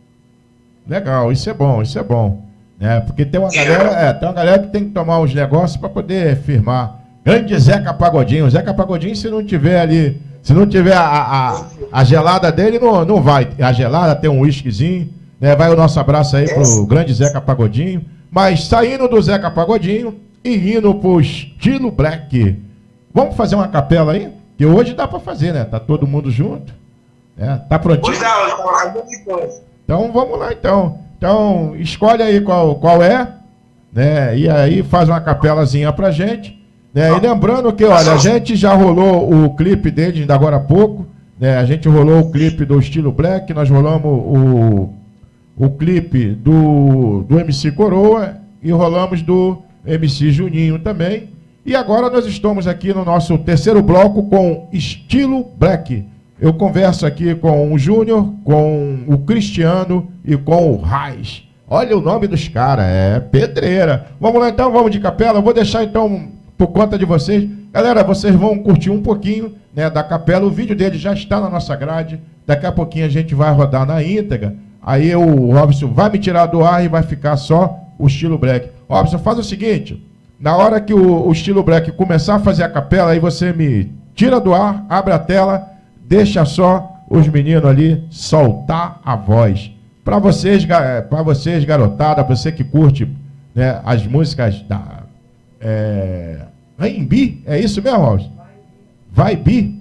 S1: Legal, isso é bom, isso é bom. É, porque tem uma galera, é, tem uma galera que tem que tomar uns negócios para poder firmar. Grande Zeca Pagodinho. Zeca Pagodinho, se não tiver ali, se não tiver a, a, a gelada dele, não, não vai. A gelada tem um whiskyzinho, né? Vai o nosso abraço aí pro grande Zeca Pagodinho. Mas saindo do Zeca Pagodinho e indo pro estilo black. Vamos fazer uma capela aí? Que hoje dá para fazer, né? Tá todo mundo junto. É, tá prontinho?
S2: Hoje dá, hoje dá, hoje dá.
S1: Então vamos lá então. Então escolhe aí qual, qual é, né? E aí faz uma capelazinha pra gente. Né? E lembrando que, olha, a gente já rolou o clipe dele ainda agora há pouco, né? A gente rolou o clipe do estilo black, nós rolamos o, o clipe do, do M C Coroa e rolamos do M C Juninho também. E agora nós estamos aqui no nosso terceiro bloco com estilo black. Eu converso aqui com o Júnior, com o Cristiano e com o Raiz. Olha o nome dos caras, é pedreira. Vamos lá então, vamos de capela. Eu vou deixar então por conta de vocês. Galera, vocês vão curtir um pouquinho, né, da capela. O vídeo dele já está na nossa grade. Daqui a pouquinho a gente vai rodar na íntegra. Aí o Robson vai me tirar do ar e vai ficar só o estilo black. Robson, faz o seguinte. Na hora que o, o estilo black começar a fazer a capela, aí você me tira do ar, abre a tela, deixa só os meninos ali soltar a voz. Para vocês, para vocês, garotada, você que curte, né, as músicas da é, R&B, é isso mesmo, Robson? Vai bi?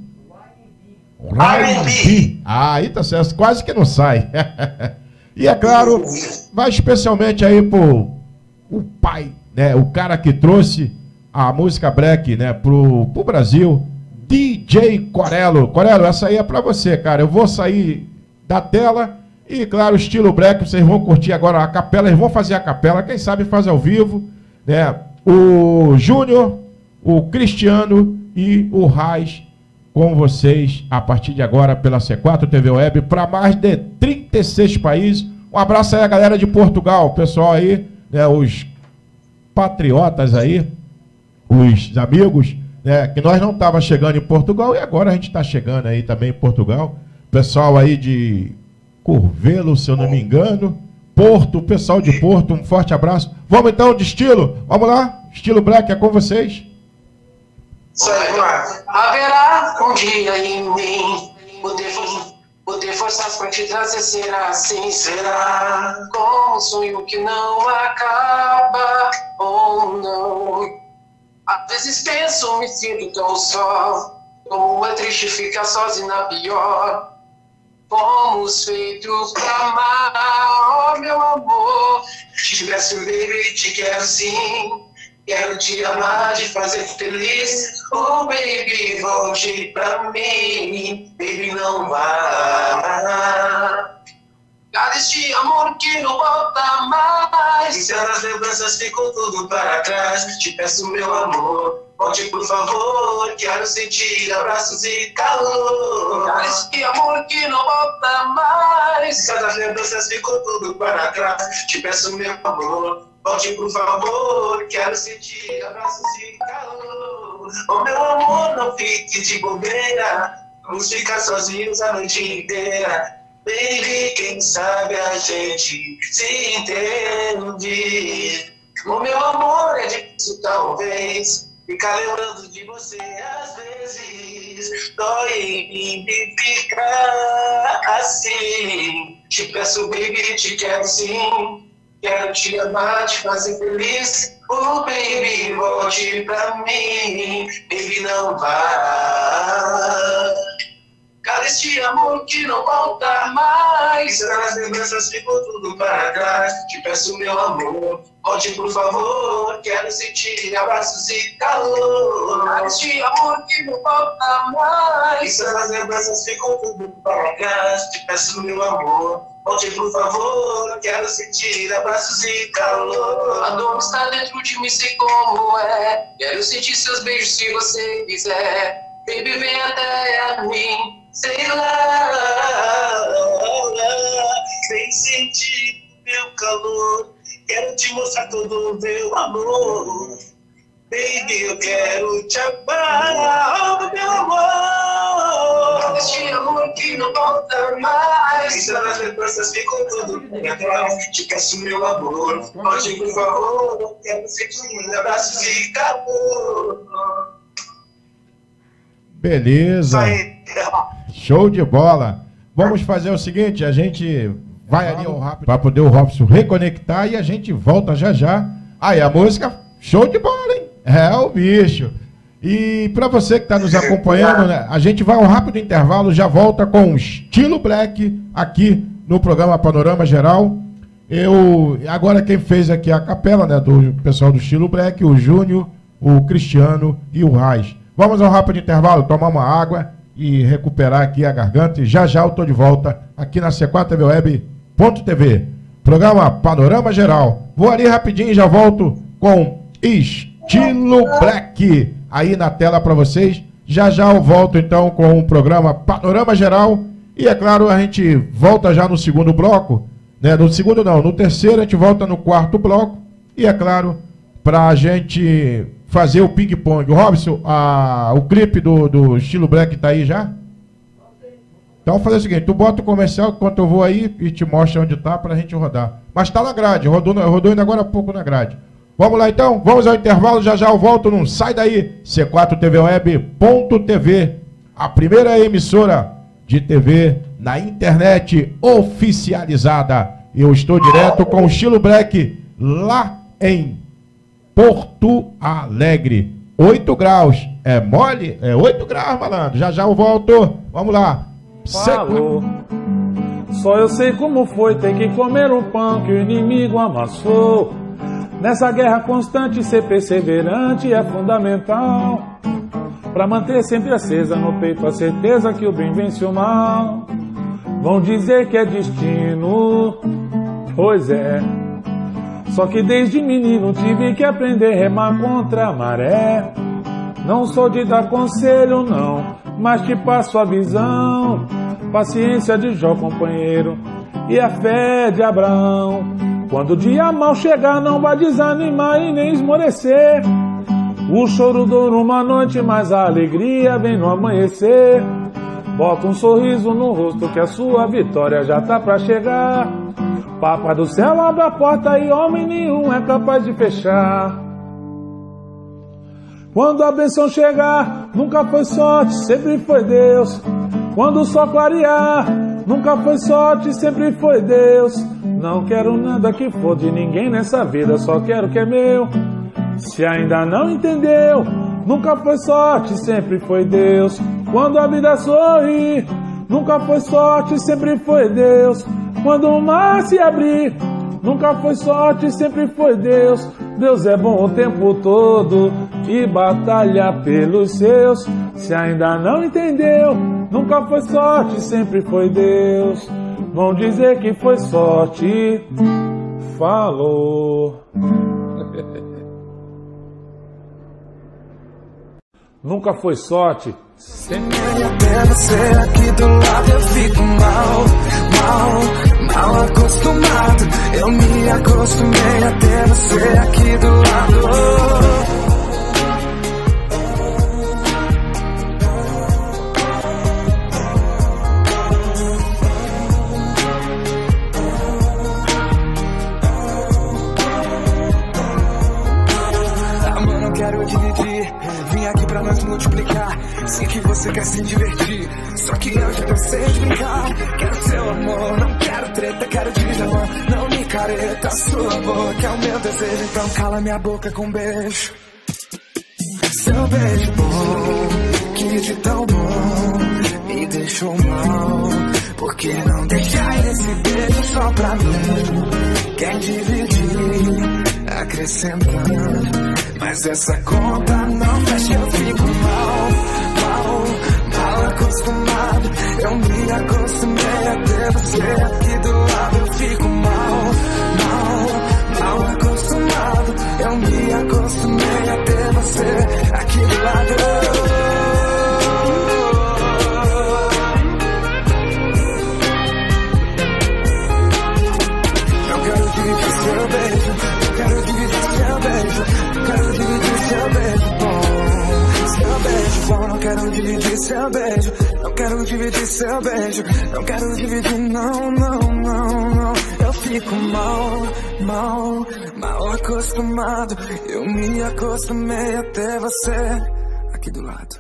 S1: Vai bi. Ah, aí tá certo, quase que não sai. E é claro, vai especialmente aí pro o pai, né, o cara que trouxe a música black, né, pro, pro Brasil, D J Corello. Corello, essa aí é pra você, cara. Eu vou sair da tela e, claro, estilo black, vocês vão curtir agora a capela, eles vão fazer a capela, quem sabe faz ao vivo, né? O Júnior, o Cristiano e o Raiz com vocês a partir de agora pela C quatro T V Web para mais de trinta e seis países. Um abraço aí a galera de Portugal, pessoal aí, né, os patriotas aí, os amigos, né, que nós não estávamos chegando em Portugal e agora a gente está chegando aí também em Portugal. Pessoal aí de Curvelo, se eu não me engano, Porto, pessoal de Porto, um forte abraço. Vamos então de estilo, vamos lá, estilo black é com vocês.
S10: Haverá um dia em mim poder, poder forçar pra te trazer, será assim, será como um sonho que não acaba ou não. Às vezes penso, me sinto tão só, como é triste ficar sozinho na pior. Fomos feitos pra amar, oh meu amor. Te peço, baby, te quero sim. Quero te amar, te fazer feliz. Oh baby, volte pra mim. Baby, não vá. Cada este amor que não volta mais. Sinceras lembranças ficam tudo para trás. Te peço, meu amor, volte por favor. Quero sentir abraços e calor. Cada este amor que não volta mais. Sinceras lembranças ficam tudo para trás. Te peço, meu amor, volte por favor. Quero sentir abraços e calor. Oh meu amor, não fique de bobeira. Vamos ficar sozinhos a noite inteira. Baby, quem sabe a gente se entende. O meu amor é difícil talvez ficar lembrando de você às vezes. Dói em mim ficar assim. Te peço, baby, te quero sim. Quero te amar, te fazer feliz. Oh baby, volte pra mim. Baby, não vá. Cada este amor que não volta mais. As lembranças ficam tudo para trás. Te peço, meu amor, volte por favor. Quero sentir abraços e calor. Cada este amor que não volta mais. As lembranças ficam tudo para trás. Te peço, meu amor, volte por favor. Quero sentir abraços e calor. A dor está dentro de mim, sei como é. Quero sentir seus beijos se você quiser. Baby, vem até a mim.
S2: sei lá, vem sentir meu calor, quero te mostrar todo o meu amor. Baby, eu quero te amar, oh, meu amor. Este amor que não volta mais. As lembranças ficam tudo bem atrás. Te peço, meu amor, pode, por favor. Eu quero sentir um abraço de calor.
S1: Beleza. Show de bola. Vamos fazer o seguinte, a gente vai ali ao rápido para poder o Robson reconectar e a gente volta já já. Aí a música, show de bola, hein? É o bicho. E para você que está nos acompanhando, né, a gente vai ao rápido intervalo, já volta com o Estilo Black aqui no programa Panorama Geral. Eu, agora quem fez aqui a capela, né, do pessoal do Estilo Black, o Júnior, o Cristiano e o Raiz. Vamos ao rápido intervalo, tomar uma água e recuperar aqui a garganta. E já já eu estou de volta aqui na C quatro T V Web ponto T V. Programa Panorama Geral. Vou ali rapidinho e já volto com Estilo Black aí na tela para vocês. Já já eu volto então com o programa Panorama Geral. E é claro, a gente volta já no segundo bloco. Né? No segundo não, no terceiro a gente volta no quarto bloco. E é claro, para a gente fazer o ping-pong. Robson, a, o clipe do, do Estilo Black tá aí já? Então vamos fazer o seguinte, tu bota o comercial enquanto eu vou aí e te mostra onde tá pra gente rodar. Mas tá na grade, rodou, rodou ainda agora há pouco na grade. Vamos lá então, vamos ao intervalo, já já eu volto, não sai daí. C quatro T V Web ponto T V, a primeira emissora de T V na internet oficializada. Eu estou direto com o Estilo Black lá em Porto Alegre. oito graus. É mole? É oito graus, malandro. Já já eu volto. Vamos lá.
S4: Falou. Só eu sei como foi ter que comer o pão que o inimigo amassou. Nessa guerra constante, ser perseverante é fundamental. Pra manter sempre acesa no peito a certeza que o bem vence o mal. Vão dizer que é destino, pois é. Só que desde menino tive que aprender a remar contra a maré. Não sou de dar conselho não, mas te passo a visão. Paciência de Jó, companheiro, e a fé de Abraão. Quando o dia mal chegar, não vai desanimar e nem esmorecer. O choro dura uma noite, mas a alegria vem no amanhecer. Bota um sorriso no rosto que a sua vitória já tá pra chegar. Papai do céu abre a porta e homem nenhum é capaz de fechar. Quando a bênção chegar, nunca foi sorte, sempre foi Deus. Quando o sol clarear, nunca foi sorte, sempre foi Deus. Não quero nada que for de ninguém nessa vida, só quero o que é meu. Se ainda não entendeu, nunca foi sorte, sempre foi Deus. Quando a vida sorri, nunca foi sorte, sempre foi Deus. Quando o mar se abrir, nunca foi sorte, sempre foi Deus. Deus é bom o tempo todo e batalha pelos seus. Se ainda não entendeu, nunca foi sorte, sempre foi Deus. Vão dizer que foi sorte, falou. Nunca foi sorte, sempre.
S11: Até você aqui do lado eu fico mal, mal, mal acostumado. Eu me acostumei a ter você aqui do lado. Amor, não quero dividir, vim aqui pra nós multiplicar. Sei que você quer se divertir, só que eu já cansei de brincar. Quero seu amor, não quero treta, quero djamã. Não me careta, sua boca é o meu desejo. Então cala minha boca com um beijo. Seu beijo bom, que de tão bom me deixou mal. Por que não deixar esse beijo só pra mim? Quer dividir, acrescentando, mas essa conta não fecha, eu fico mal, mal, mal acostumado. Eu me acostumei a ter você aqui do lado. Eu fico mal, mal, mal acostumado. Eu me acostumei a ter você aqui do lado. quero dividir seu beijo, não quero dividir seu beijo, não quero dividir, não, não, não, não. Eu fico mal, mal, mal acostumado. Eu me acostumei até você aqui do lado.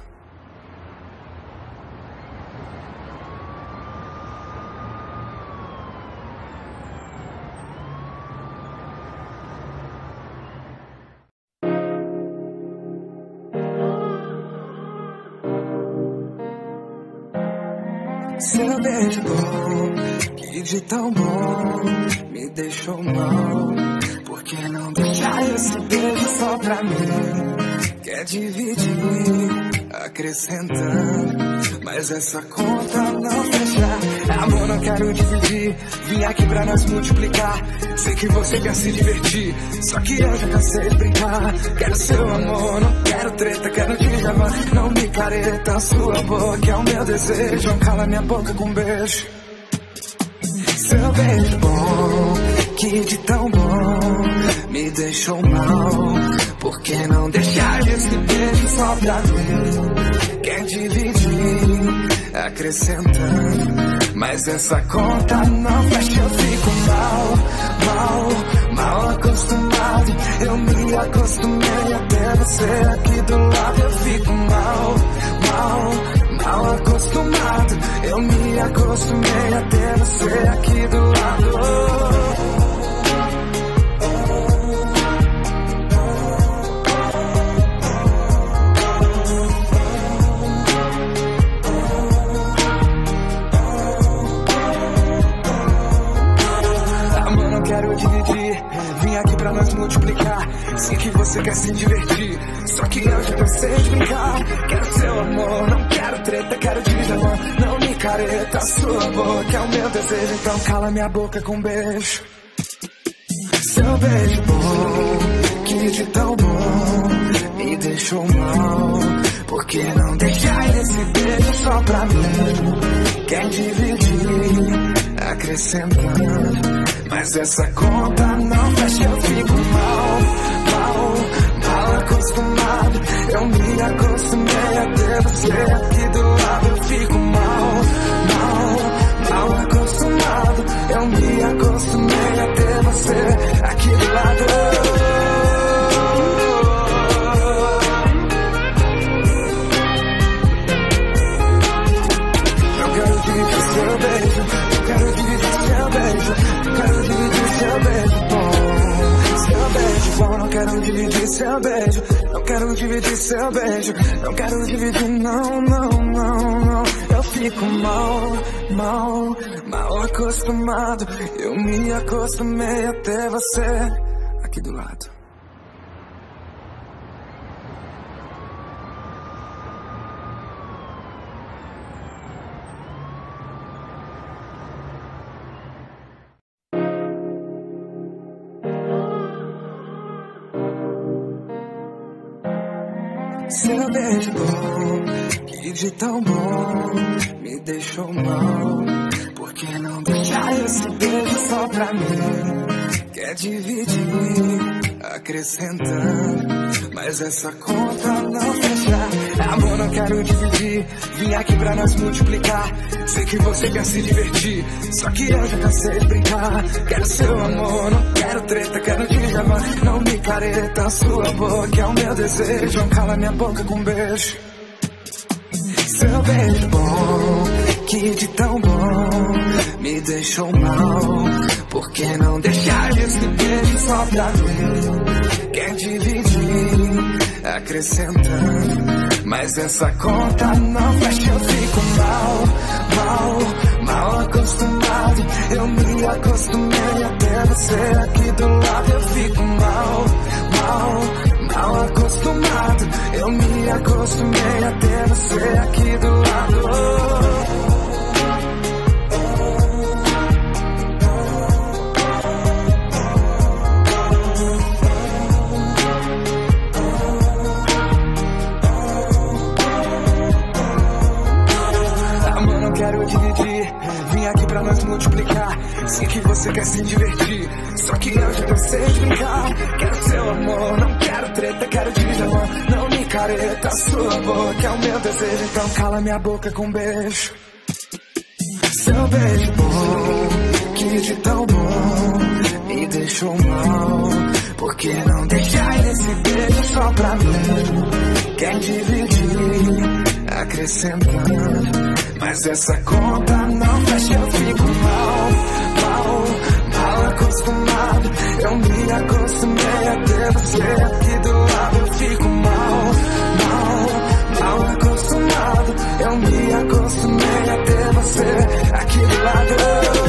S11: Seu beijo bom, que de tão bom me deixou mal. Por que não deixar esse beijo só pra mim? Quer dividir, acrescentando, mas essa conta não fecha. Amor, não quero dividir, vim aqui pra nós multiplicar. Sei que você quer se divertir, só que eu já cansei de brincar. Quero seu amor, não quero treta, quero Djavan. Não me careta, sua boca é o meu desejo. Não cala minha boca com um beijo. Seu beijo bom, que de tão bom me deixou mal. Por que não deixar esse beijo só pra mim? Quer dividir, acrescentando, mas essa conta não fecha. Eu fico mal, mal, mal acostumado. Eu me acostumei até você aqui do lado. Eu fico mal, mal, mal acostumado. Eu me acostumei até você aqui do lado. Quero dividir, vim aqui pra nós multiplicar. Sei que você quer se divertir, só que eu já cansei de brincar. Quero seu amor, não quero treta, quero Djavan. Não me careta, sua boca é o meu desejo. Então cala minha boca com um beijo. Seu beijo bom, que de tão bom me deixou mal. Por que não deixar esse beijo só pra mim? Quer dividir, acrescentando, mas essa conta não fecha. Eu fico mal, mal, mal acostumado. Eu me acostumei a ter você aqui do lado. Eu fico mal, mal, mal acostumado. Eu me acostumei a ter você aqui do lado. Eu quero dividir seu beijo, eu quero dividir seu beijo, quero dividir seu beijo bom. Seu beijo bom, não quero dividir seu beijo, não quero dividir seu beijo, não quero dividir, não, não, não, não. Eu fico mal, mal, mal acostumado. Eu me acostumei até você aqui do lado. Seu beijo bom, que de tão bom me deixou mal. Por que não deixar esse beijo só pra mim? Quer dividir, acrescentando, mas essa conta não fecha. Amor, não quero dividir, vim aqui pra nós multiplicar. Sei que você quer se divertir, só que eu já cansei de brincar. Quero seu amor, não quero treta, quero Djavan. Não me careta, sua boca é o meu desejo. Não cala minha boca com um beijo. Seu beijo bom, que de tão bom me deixou mal. Por que não deixar esse beijo só pra mim? Quer dividir, acrescentando, mas essa conta não fecha. Eu fico mal, mal, mal acostumado. Eu me acostumei até você aqui do lado. Eu fico mal, mal, mal acostumado. Eu me acostumei até você aqui do lado. Quero dividir, vim aqui pra nós multiplicar. Sei que você quer se divertir, só que eu já cansei de brincar. Quero seu amor, não quero treta, quero desamor. Não me careta, sua boca é o meu desejo. Então cala minha boca com um beijo. Seu beijo bom, que de tão bom me deixou mal. Por que não deixar esse beijo só pra mim? Quer dividir, acrescentando, mas essa conta não fecha, eu fico mal, mal, mal acostumado. Eu me acostumei a ter você aqui do lado. Eu fico mal, mal, mal acostumado. Eu me acostumei a ter você aqui do lado.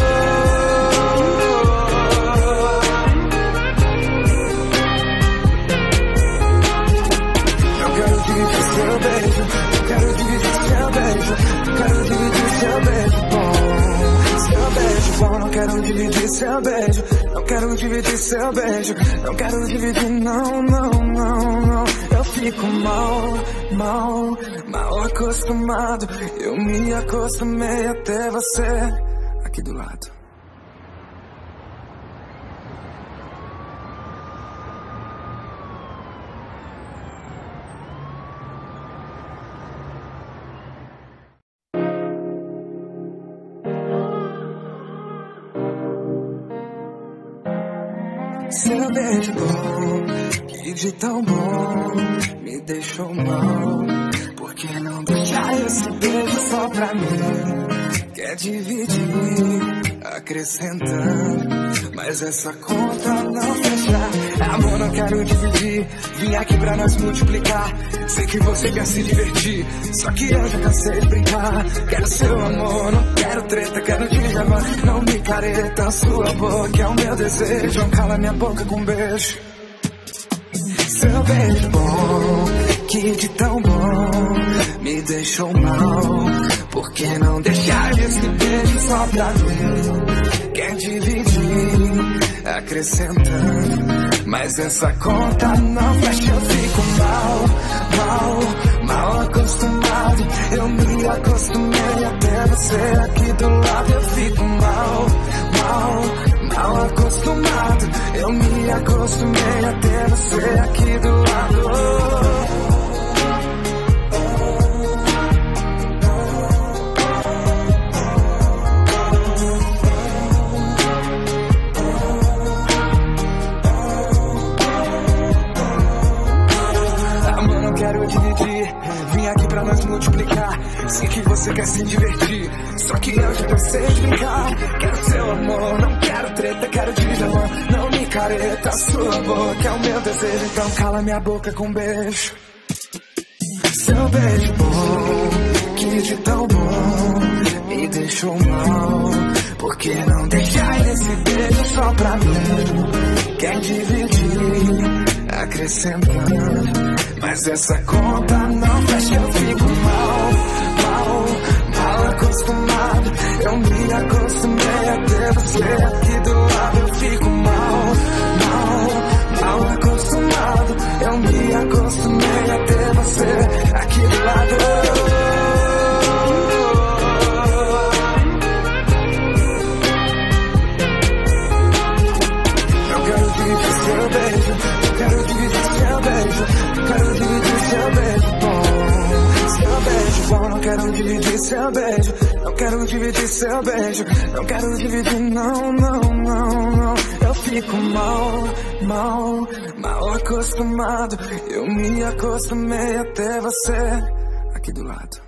S11: Seu beijo, eu quero dividir seu beijo, eu quero dividir seu beijo bom. Seu beijo bom, não quero dividir seu beijo, não quero dividir seu beijo, não quero dividir, não, não, não, não. Eu fico mal, mal, mal acostumado. Eu me acostumei a ter você aqui do lado. Seu beijo bom, que de tão bom me deixou mal. Por que não deixar esse beijo só pra mim? Quer dividir, acrescentando, mas essa conta não fecha. Amor, não quero dividir, vim aqui pra nós multiplicar. Sei que você quer se divertir, só que eu já cansei de brincar. Quero seu amor, não quero treta, quero desabafar. Não me careta, sua boca é o meu desejo. Não cala minha boca com um beijo. Seu beijo bom, que de tão bom me deixou mal. Por que não deixar esse beijo só pra mim? Quer dividir, acrescentando, mas essa conta não fecha. Eu fico mal, mal, mal acostumado. Eu me acostumei a ter você aqui do lado. Eu fico mal, mal, mal acostumado. Eu me acostumei a ter você aqui do lado. Quero dividir, vim aqui pra nós multiplicar. Sei que você quer se divertir, só que eu já cansei de brincar. Quero seu amor, não quero treta, quero desamor. Não me careta, sua boca é o meu desejo. Então cala minha boca com um beijo. Seu beijo bom, que de tão bom me deixou mal. Por que não deixar esse beijo só pra mim? Quer dividir, acrescentando, mas essa conta não fecha. Eu fico mal, mal, mal acostumado. Eu me acostumei a ter você aqui do lado. Eu fico mal, mal, mal acostumado. Eu me acostumei a ter você aqui do lado. Seu beijo, eu quero dividir seu beijo, eu quero dividir seu beijo bom. Seu beijo bom, não quero dividir seu beijo, não quero dividir seu beijo, não quero dividir, não, não, não, não. Eu fico mal, mal, mal acostumado. Eu me acostumei a ter você aqui do lado.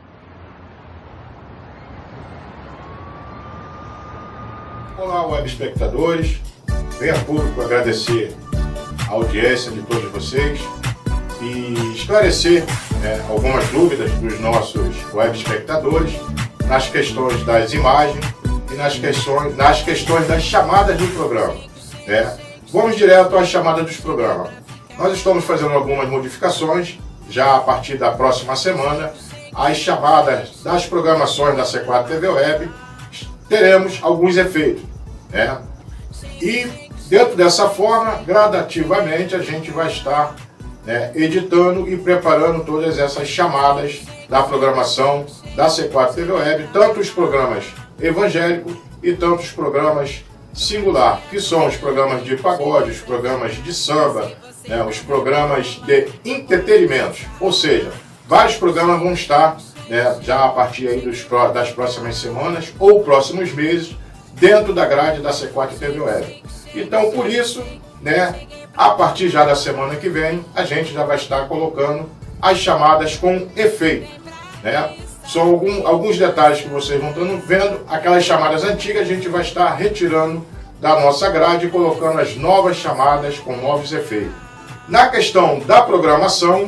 S1: Olá, web espectadores. Venho a público agradecer a audiência de todos vocês e esclarecer, né, algumas dúvidas dos nossos web espectadores nas questões das imagens e nas questões, nas questões das chamadas do programa. Né? Vamos direto às chamadas dos programas. Nós estamos fazendo algumas modificações, já a partir da próxima semana, as chamadas das programações da C quatro T V Web, teremos alguns efeitos. Né? E dentro dessa forma, gradativamente, a gente vai estar, né, editando e preparando todas essas chamadas da programação da C quatro T V Web, tanto os programas evangélicos e tantos programas singular, que são os programas de pagode, os programas de samba, né, os programas de entretenimento. Ou seja, vários programas vão estar, né, já a partir aí dos, das próximas semanas ou próximos meses, dentro da grade da C quatro T V Web. Então, por isso, né, a partir já da semana que vem, a gente já vai estar colocando as chamadas com efeito, né? São algum, alguns detalhes que vocês vão estar vendo. Aquelas chamadas antigas a gente vai estar retirando da nossa grade e colocando as novas chamadas com novos efeitos. Na questão da programação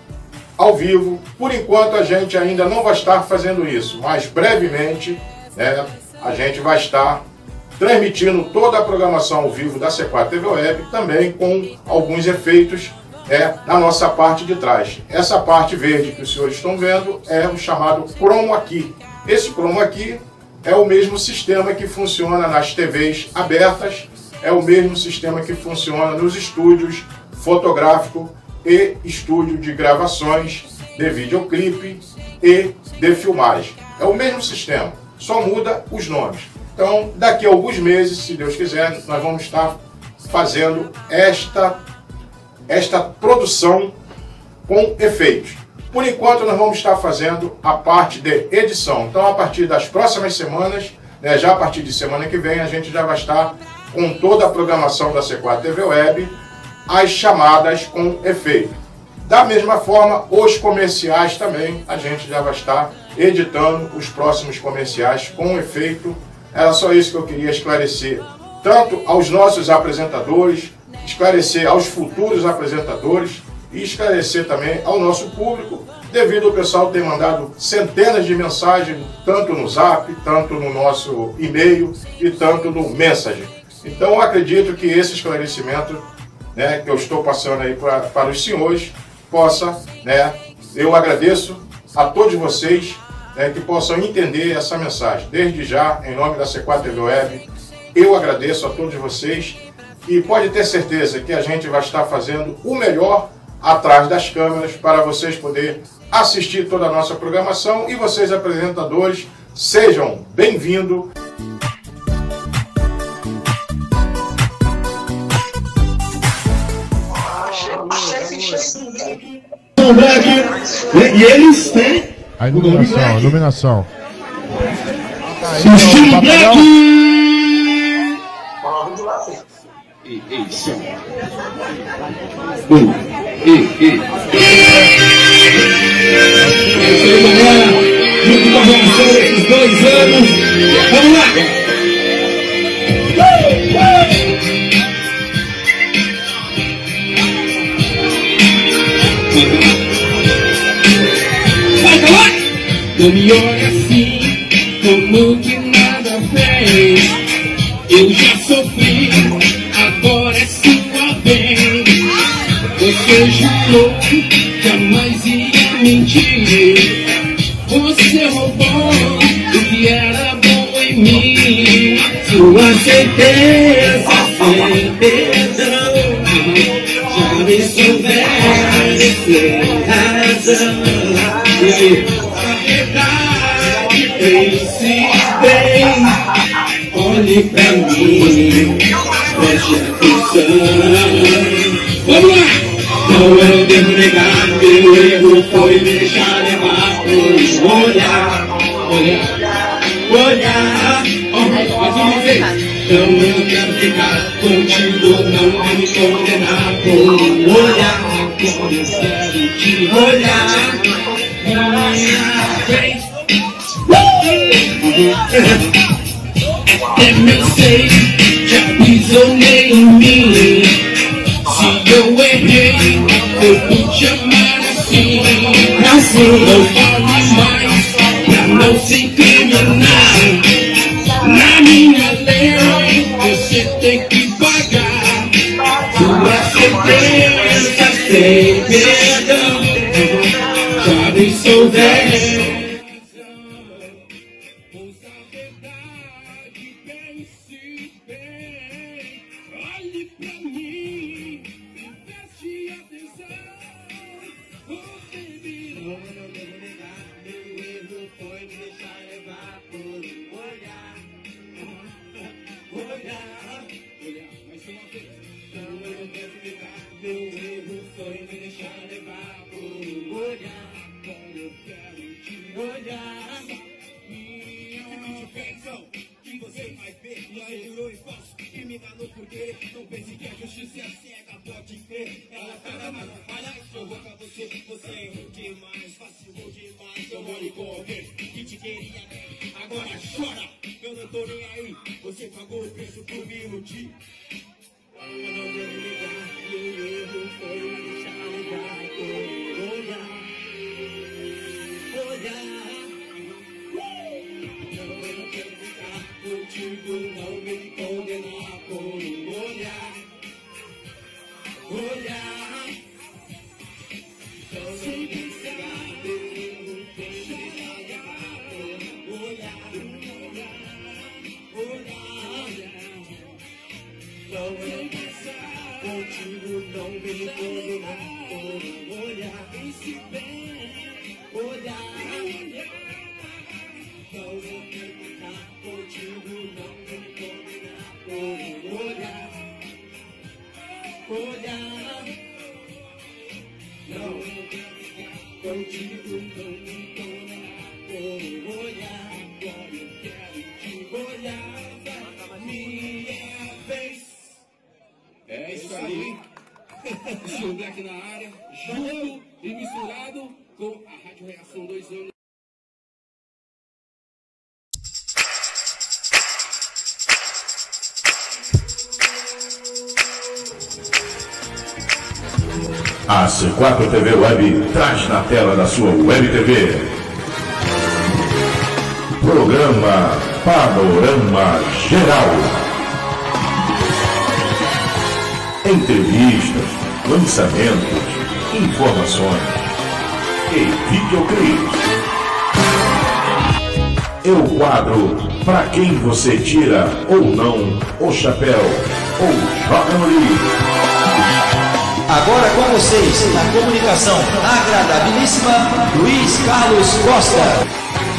S1: ao vivo, por enquanto a gente ainda não vai estar fazendo isso, mas brevemente, né, a gente vai estar transmitindo toda a programação ao vivo da C quatro T V Web, também com alguns efeitos é, na nossa parte de trás. Essa parte verde que os senhores estão vendo é o chamado Chroma Key. Esse Chroma Key é o mesmo sistema que funciona nas T Vs abertas, é o mesmo sistema que funciona nos estúdios fotográfico e estúdio de gravações de videoclipe e de filmagem. É o mesmo sistema, só muda os nomes. Então, daqui a alguns meses, se Deus quiser, nós vamos estar fazendo esta, esta produção com efeitos. Por enquanto, nós vamos estar fazendo a parte de edição. Então, a partir das próximas semanas, né, já a partir de semana que vem, a gente já vai estar com toda a programação da C quatro T V Web, as chamadas com efeito. Da mesma forma, os comerciais também, a gente já vai estar editando os próximos comerciais com efeito. Era só isso que eu queria esclarecer, tanto aos nossos apresentadores, esclarecer aos futuros apresentadores e esclarecer também ao nosso público, devido ao pessoal ter mandado centenas de mensagens, tanto no Zap, tanto no nosso e-mail e tanto no Message. Então eu acredito que esse esclarecimento, né, que eu estou passando aí pra, para os senhores, possa, né, eu agradeço a todos vocês, né, que possam entender essa mensagem. Desde já, em nome da C quatro T V Web, eu agradeço a todos vocês e pode ter certeza que a gente vai estar fazendo o melhor atrás das câmeras para vocês poderem assistir toda a nossa programação e vocês, apresentadores, sejam bem-vindos.
S12: E eles têm
S1: a iluminação, a iluminação.
S12: Estilo Black!
S13: Ei, ei, som. Ei, ei, ei. Galera, junto com a promoção desses dois anos. Vamos lá! Não me olha assim, como que nada fez. Eu já sofri, agora é sua vez. Você jurou, jamais ia mentir. Você roubou o que era bom em mim. Sua certeza sem perdão já me soubesse sem razão. Pense bem, olhe pra mim, preste atenção. Vamos lá! Não, eu devo negar, meu erro foi me deixar levar por um olhar, olhar, olhar. Oh, mais uma vez. Então eu quero ficar contigo, não me condenar por um olhar. Como eu quero te olhar, minha frente. É meu sei, já pisonei em mim. Se eu errei, eu vou te amar assim. Assim, não fale mais, pra não se incriminar. Na minha lei, você tem que pagar. Sua certeza sem perdão, já me soubesse. Preste atenção, oh baby, não, não, não, não, não. olhar, minha bênção, que você vai ver, você jurou e falso, e me enganou por querer, não pense que a justiça é cega, pode crer, ela tá na olha, eu vou pra você, você errou demais, vacilou demais, eu moro com alguém que te queria bem, agora chora, eu não tô nem aí, você pagou o preço por me iludir. Eu não quero ligar, e o erro foi deixar ligar por olhar, olhar. Eu não quero ficar contigo, não me condenar por um olhar, olhar. Eu sei que será erro foi deixar ligar por olhar, olhar. Não vou passar contigo, não me condenar por um olhar. Pense bem, olhar. Não vou ficar contigo, não me condenar por um olhar. Olhar. Não vou ficar contigo, não me condenar por um olhar. Agora eu quero te olhar, minha vez. É isso aí, Estilo Black na área, junto e misturado com a Rádio Reação dois anos.
S1: A C quatro T V Web traz na tela da sua Web T V programa Panorama Geral. Entrevistas, lançamentos, informações e videoclipes. É o quadro Pra Quem Você Tira ou Não o Chapéu ou Joga no Lixo.
S9: Agora com vocês, na comunicação agradabilíssima, Luiz Carlos Costa.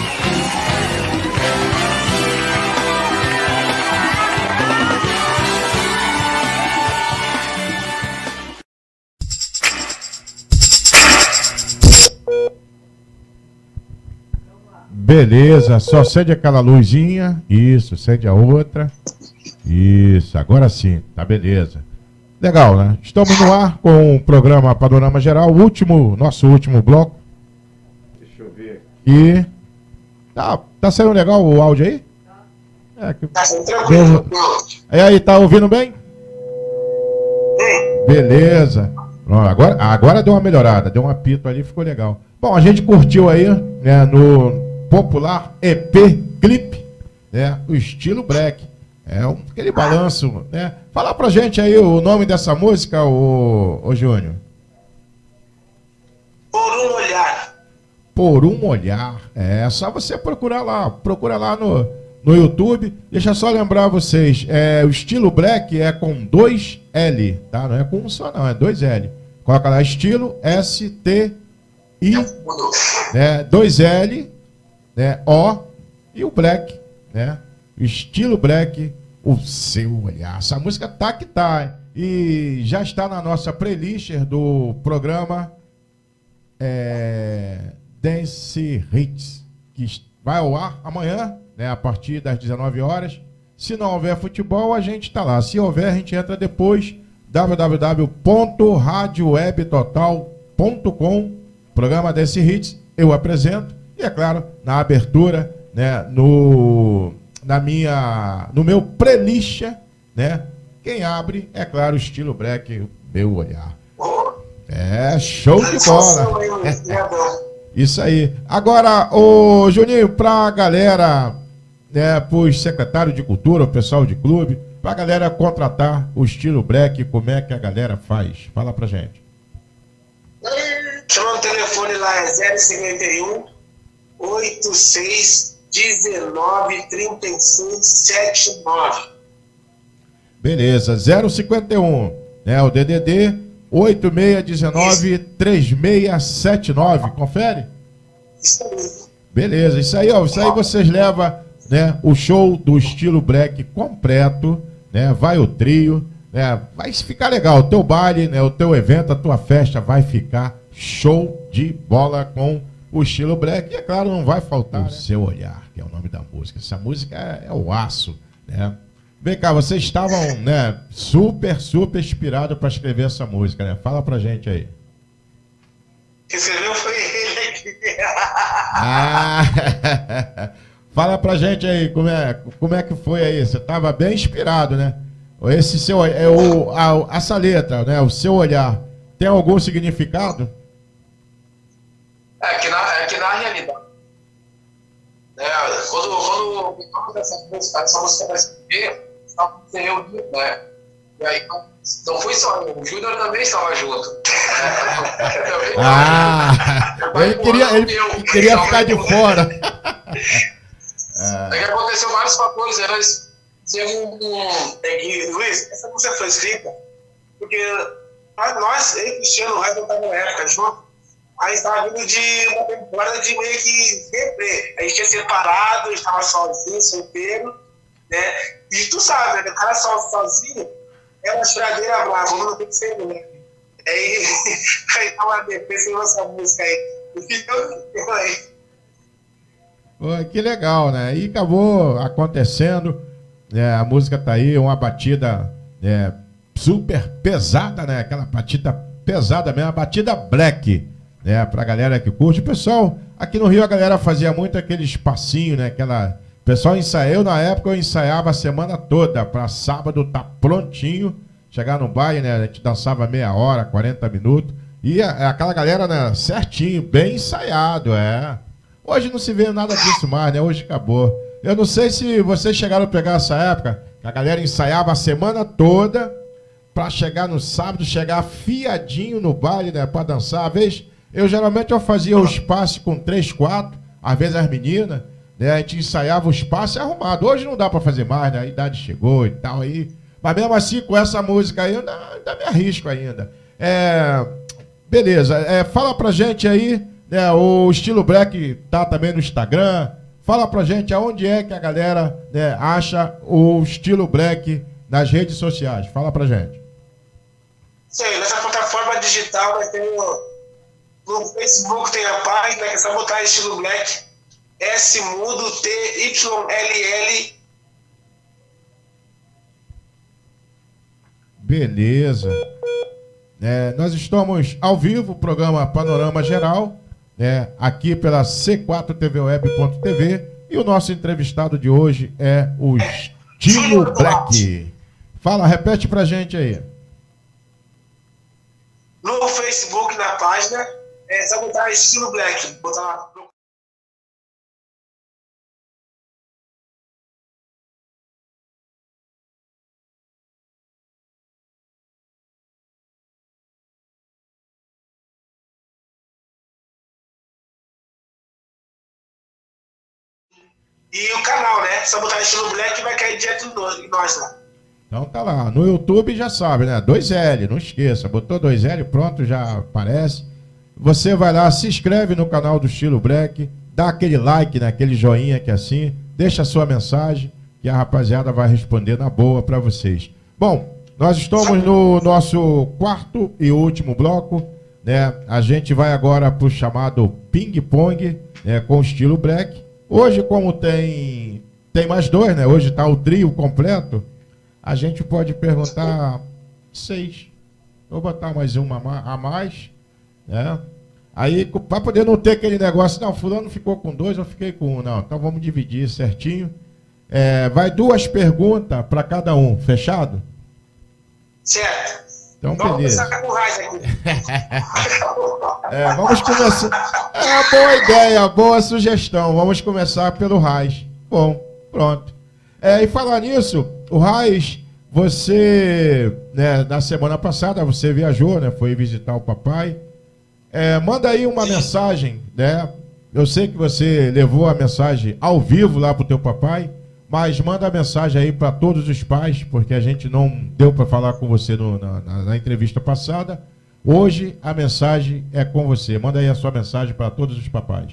S1: Beleza, só acende aquela luzinha. Isso, acende a outra. Isso, agora sim, tá beleza. Legal, né? Estamos no ar com o programa Panorama Geral, o último, nosso último bloco. Deixa eu ver aqui. Tá, tá saindo legal o áudio aí? É, que...
S2: Tá saindo tranquilo.
S1: E aí, tá ouvindo bem? Beleza. Pronto, agora, agora deu uma melhorada, deu um apito ali, ficou legal. Bom, a gente curtiu aí, né, no popular E P Clipe, né, o Estilo Black. É um, aquele balanço, né? Fala pra gente aí o nome dessa música, ô, ô Júnior.
S2: Por um olhar.
S1: Por um olhar. É só você procurar lá, procura lá no, no YouTube. Deixa eu só lembrar vocês, é, o Estilo Black é com dois L, tá? Não é com um só não, é dois L. Coloca lá Estilo, S T I, né, dois L, né, O e o Black, né? Estilo Black, o seu olhar. Essa música tá que tá, hein? E já está na nossa playlist do programa é, Dance Hits, que vai ao ar amanhã, né, a partir das dezenove horas. Se não houver futebol, a gente está lá. Se houver, a gente entra depois, w w w ponto rádio web total ponto com, programa Dance Hits, eu apresento. E é claro, na abertura, né, no... na minha, no meu playlist, né? Quem abre, é claro, o Estilo Black, meu olhar. É, show de bola. É, isso aí. Agora, ô Juninho, pra galera, né, pros secretários de cultura, o pessoal de clube, pra galera contratar o Estilo Black, como é que a galera faz? Fala pra gente.
S2: Chama o telefone lá, é zero cinquenta e um, oitenta e seis, dezenove, trinta e seis, setenta e nove.
S1: Beleza, zero cinquenta e um, né, o D D D oitenta e seis, dezenove, trinta e seis, setenta e nove, confere?
S2: Isso aí.
S1: Beleza, isso aí, ó, isso aí vocês levam, né, o show do Estilo Black completo, né, vai o trio, né, vai ficar legal, o teu baile, né, o teu evento, a tua festa vai ficar show de bola com o estilo black. E, é claro, não vai faltar o né? Seu Olhar, que é o nome da música. Essa música é, é o aço, né? Vem cá, vocês estavam, né, super, super inspirados para escrever essa música, né? Fala pra gente aí.
S2: Quem escreveu foi ele aqui.
S1: Ah, fala pra gente aí, como é, como é que foi aí? Você estava bem inspirado, né? Esse seu, é o, a, essa letra, né? O Seu Olhar, tem algum significado?
S10: É que na, é que na realidade, né, quando, quando, quando essa música, essa música vai se ver, estava se reunindo, né? E aí, não foi só eu, o Júnior também estava junto.
S1: Ah, ele queria, ele
S10: eu,
S1: queria ficar de fora.
S10: É que aconteceu vários fatores, né? Nós
S2: fizemos um... É que, Luiz, essa música foi escrita porque nós, eu e o Cristiano, nós não estávamos na época junto, aí estava vindo de uma temporada de meio que deprê. A gente tinha separado, estava sozinho, solteiro, né? E tu sabe, né? O cara só, sozinho é uma choradeira brava, não tem que ser, né? Aí, aí tava deprê, sem essa música aí. Então, aí.
S1: Pô, que legal, né? E acabou acontecendo, né? A música tá aí, uma batida é, super pesada, né? Aquela batida pesada mesmo, a batida black, né? Pra galera que curte. O pessoal, aqui no Rio a galera fazia muito aquele espacinho, né? Aquela... O pessoal ensaiou, na época eu ensaiava a semana toda, pra sábado tá prontinho, chegar no baile, né? A gente dançava meia hora, quarenta minutos, e a, aquela galera, né? Certinho, bem ensaiado, é... Hoje não se vê nada disso mais, né? Hoje acabou. Eu não sei se vocês chegaram a pegar essa época, que a galera ensaiava a semana toda pra chegar no sábado, chegar afiadinho no baile, né? Pra dançar. Às vezes, eu geralmente eu fazia o espaço com três, quatro, às vezes as meninas, né? A gente ensaiava o espaço arrumado. Hoje não dá pra fazer mais, né? A idade chegou e tal aí. Mas mesmo assim, com essa música aí, eu ainda, ainda me arrisco ainda. É... Beleza. É, fala pra gente aí. É, o Estilo Black tá também no Instagram. Fala pra gente aonde é que a galera, né, acha o Estilo Black nas redes sociais. Fala pra gente.
S2: Sim, nessa plataforma digital nós temos no Facebook, tem a página, é só botar Estilo Black, S mudo T Y L L.
S1: Beleza. É, nós estamos ao vivo, programa Panorama Geral. É, aqui pela C quatro T V web ponto T V, e o nosso entrevistado de hoje é o Estilo Black. Fala, repete pra gente aí.
S2: No Facebook, na página, é só botar Estilo Black. Botar lá. E o canal, né? Só botar Estilo Black e vai cair direto em nós lá.
S1: Então tá lá. No YouTube já sabe, né? dois L, não esqueça. Botou dois L, pronto, já aparece. Você vai lá, se inscreve no canal do Estilo Black, dá aquele like, né? Aquele joinha que é assim, deixa a sua mensagem que a rapaziada vai responder na boa pra vocês. Bom, nós estamos no nosso quarto e último bloco, né? A gente vai agora pro chamado Ping Pong, né? Com o Estilo Black. Hoje, como tem, tem mais dois, né? Hoje está o trio completo, a gente pode perguntar seis. Vou botar mais uma a mais, né? Aí, para poder não ter aquele negócio, não, fulano ficou com dois, eu fiquei com um. Não, então vamos dividir certinho. É, vai duas perguntas para cada um, fechado?
S2: Certo.
S1: Então,
S2: vamos
S1: beleza.
S2: começar com o Raiz aqui.
S1: É, vamos começar. É uma boa ideia, boa sugestão. Vamos começar pelo Raiz. Bom, pronto. É, e falar nisso, o Raiz, você, né, na semana passada, você viajou, né? Foi visitar o papai. É, manda aí uma mensagem, né? Eu sei que você levou a mensagem ao vivo lá pro teu papai, mas manda a mensagem aí para todos os pais, porque a gente não deu para falar com você no, na, na, na entrevista passada. Hoje a mensagem é com você. Manda aí a sua mensagem para todos os papais.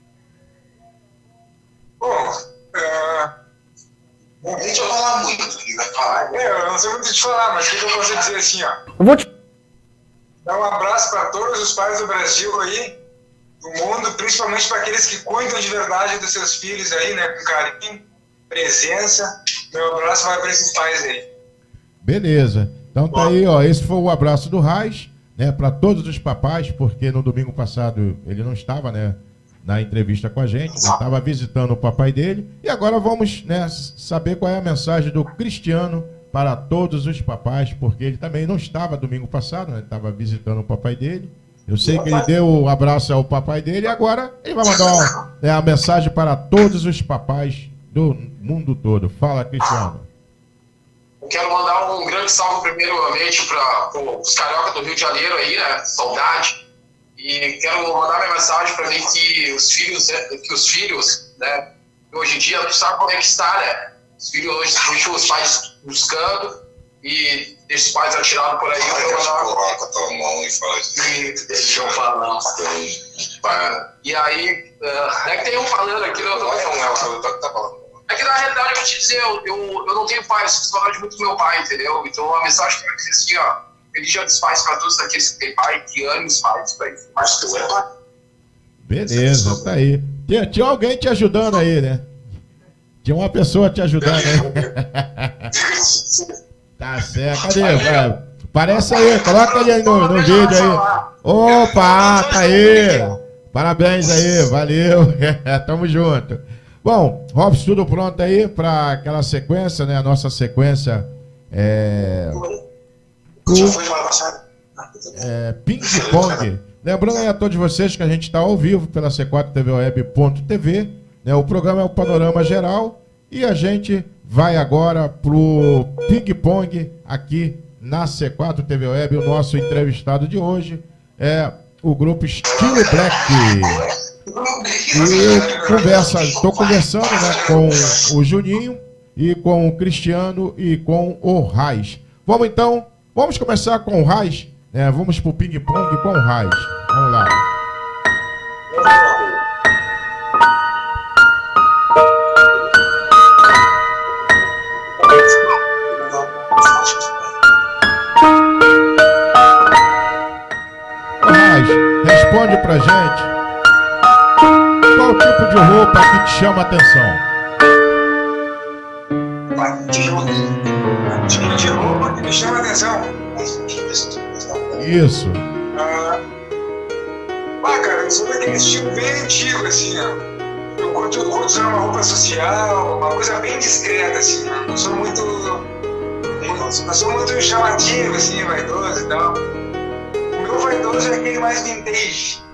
S2: Bom, uh, a gente vai falar muito, que vai falar. É, eu não sei muito te falar, mas o que eu posso dizer assim, ó.
S12: Eu vou te
S2: dar um abraço para todos os pais do Brasil aí,
S12: do mundo, principalmente para aqueles que cuidam de verdade dos seus filhos aí, né? Com carinho, presença. Meu abraço vai para esses pais aí.
S1: Beleza. Então tá aí, ó. Esse foi o abraço do Raiz, né? Para todos os papais, porque no domingo passado ele não estava, né? Na entrevista com a gente, estava visitando o papai dele. E agora vamos, né, saber qual é a mensagem do Cristiano para todos os papais, porque ele também não estava domingo passado, né? Estava visitando o papai dele. Eu sei que ele deu o abraço ao papai dele e agora ele vai mandar uma, né, a mensagem para todos os papais do mundo todo. Fala, Cristiano.
S10: Eu quero mandar um grande salve primeiramente para os carioca do Rio de Janeiro aí, né? Saudade. E quero mandar minha mensagem para mim que os filhos, que os filhos, né? Hoje em dia, tu sabe como é que está, né? Os filhos hoje deixam os pais buscando e deixam os pais atirados por aí. Eu coloca a tua mão e faz. E deixa eu falar. E aí, uh, é que tem um falando aqui, não, não é um, é o que tá falando. É que na realidade eu vou te dizer, eu, eu, eu não tenho pai, eu sou saudade muito do meu pai, entendeu? Então a mensagem que eu quero dizer assim, ó. Feliz Dia dos Pais para todos aqueles que têm pai, que amem os pais, pai. Mas tu é pai.
S1: Beleza, tá aí. Tinha, tinha alguém te ajudando aí, né? Tinha uma pessoa te ajudando aí. Tá certo. Cadê? Vai. Aparece aí, coloca ele aí no, no vídeo aí. Opa, tá aí. Parabéns aí, valeu. Tamo junto. Bom, Robson, tudo pronto aí para aquela sequência, né? A nossa sequência é... É, Ping Pong. Lembrando aí a todos vocês que a gente está ao vivo pela C quatro T V Web ponto T V, né? O programa é o Panorama Geral e a gente vai agora pro Ping Pong aqui na C quatro T V Web. O nosso entrevistado de hoje é o grupo Estilo Black. E eu converso, estou conversando, né, com o Juninho e com o Cristiano e com o Raiz. Vamos então. Vamos começar com o Raiz, né? Vamos pro ping-pong com o Raiz. Vamos lá. Ô, Raiz, responde pra gente. Qual tipo de roupa que te chama a atenção?
S12: Tipo de roupa que me chama a atenção.
S1: Isso.
S12: Ah, ah, cara, eu sou daquele estilo bem antigo, assim, ó. Eu curto, eu curto usar uma roupa social, uma coisa bem discreta, assim, ó. Não sou muito. Não sou muito chamativo, assim, vaidoso e tal. O meu vaidoso é aquele mais vintage.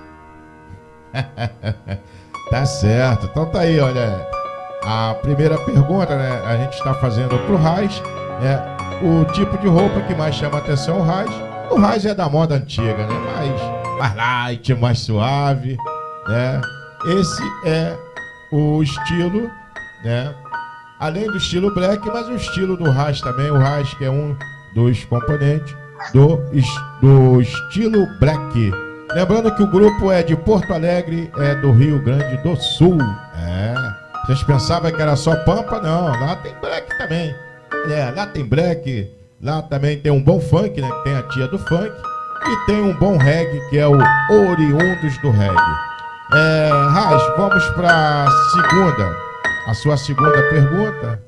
S1: Tá certo. Então tá aí, olha. A primeira pergunta, né? A gente está fazendo pro Raiz. É o tipo de roupa que mais chama a atenção o Raiz. O Raiz é da moda antiga, né? Mais, mais light, mais suave, né? Esse é o estilo, né? Além do estilo black, mas o estilo do Raiz também. O Raiz que é um dos componentes do, do estilo black. Lembrando que o grupo é de Porto Alegre, é do Rio Grande do Sul. É. Vocês pensavam que era só Pampa? Não, lá tem black também. É, lá tem black, lá também tem um bom funk, né? Tem a tia do funk. E tem um bom reggae, que é o Oriundos do Reggae. É, Raiz, vamos para a segunda. A sua segunda pergunta.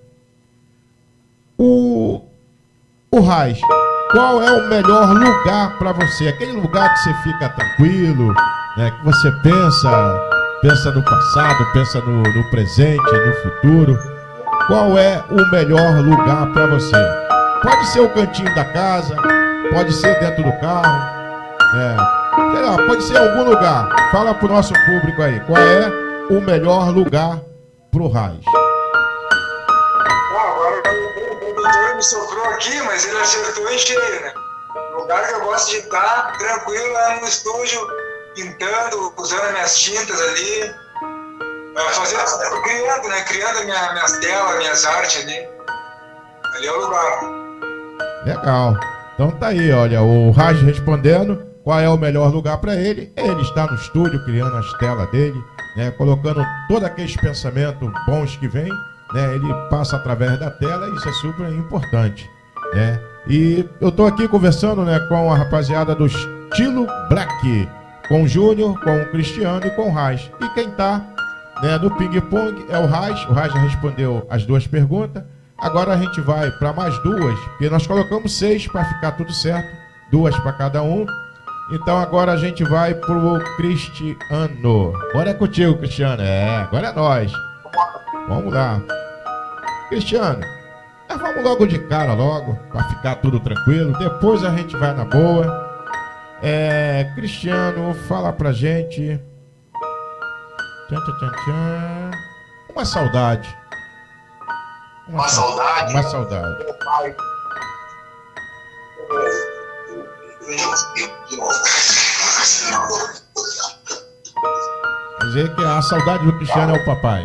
S1: O, o Raiz, qual é o melhor lugar para você? Aquele lugar que você fica tranquilo, né? Que você pensa, pensa no passado, pensa no, no presente, no futuro. Qual é o melhor lugar para você? Pode ser o cantinho da casa, pode ser dentro do carro, é, sei lá, pode ser algum lugar. Fala pro nosso público aí, qual é o melhor lugar pro Raiz?
S12: Ah, agora o produtor me soprou aqui, mas ele acertou em cheio, né? O lugar que eu gosto de estar tranquilo é no estúdio, pintando, usando minhas tintas ali. Fazendo, criando, né? Criando minha, minhas telas, minhas artes ali. Ali é o lugar.
S1: Legal. Então tá aí, olha, o Raiz respondendo qual é o melhor lugar para ele. Ele está no estúdio criando as telas dele, né? Colocando todos aqueles pensamentos bons que vem, né? Ele passa através da tela e isso é super importante, né? E eu tô aqui conversando, né, com a rapaziada do Estilo Black. com o Júnior, com o Cristiano e com o Raiz. E quem está, né, no ping-pong é o Raiz. O Raiz já respondeu as duas perguntas. Agora a gente vai para mais duas, porque nós colocamos seis para ficar tudo certo, duas para cada um. Então agora a gente vai pro Cristiano. Agora é contigo, Cristiano. É, agora é nós. Vamos lá. Cristiano, vamos logo de cara logo, para ficar tudo tranquilo. Depois a gente vai na boa. É, Cristiano, fala pra gente. Tchan, tchan, tchan, tchan. Uma saudade.
S10: Uma, uma saudade?
S1: Uma saudade.
S10: Meu pai.
S1: Quer dizer que a saudade do Cristiano é o papai.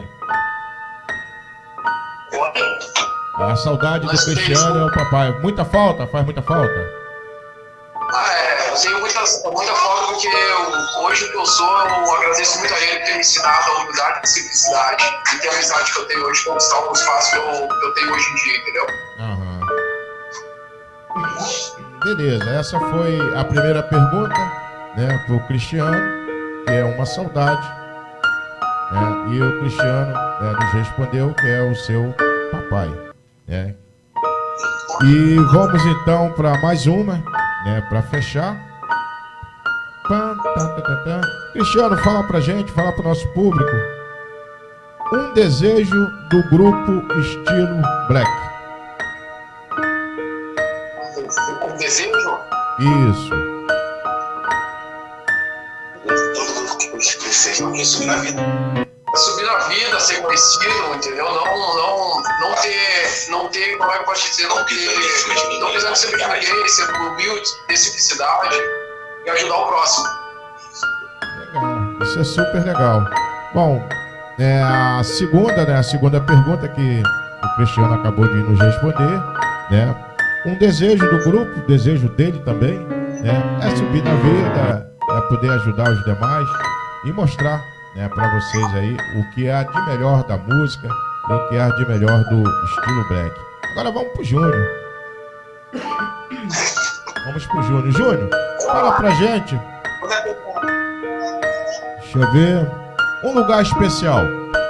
S1: A saudade do Cristiano é o papai. Muita falta? Faz muita falta?
S10: Ah, é. Eu tenho muita, muita falta porque eu, hoje o que eu sou, eu agradeço muito a ele por ter me ensinado a humildade e a simplicidade e ter a amizade que eu tenho hoje, conquistar o espaço que eu, que eu tenho hoje em dia, entendeu?
S1: Aham. Beleza, essa foi a primeira pergunta, né, pro Cristiano, que é uma saudade, né, e o Cristiano, né, nos respondeu que é o seu papai, né. E vamos então para mais uma, né, para fechar. Pam, tá, tá, tá, tá. Cristiano, fala pra gente, fala pro nosso público um desejo do grupo Estilo Black.
S10: Um desejo?
S1: Isso.
S10: Subir na vida. Subir na vida, ser conhecido, entendeu? Não, não, não ter, não ter, como é que eu posso dizer? Não ter, não precisar ser de ninguém, ser humilde, ter simplicidade e ajudar o próximo.
S1: Legal, isso é super legal. Bom, é, a segunda, né, a segunda pergunta que o Cristiano acabou de nos responder, né? Um desejo do grupo, desejo dele também, né, é subir na vida, é poder ajudar os demais e mostrar, né, para vocês aí o que há de melhor da música e o que há de melhor do estilo black. Agora vamos pro Júnior. Vamos pro Júnior. Júnior, fala pra gente. Deixa eu ver. Um lugar especial.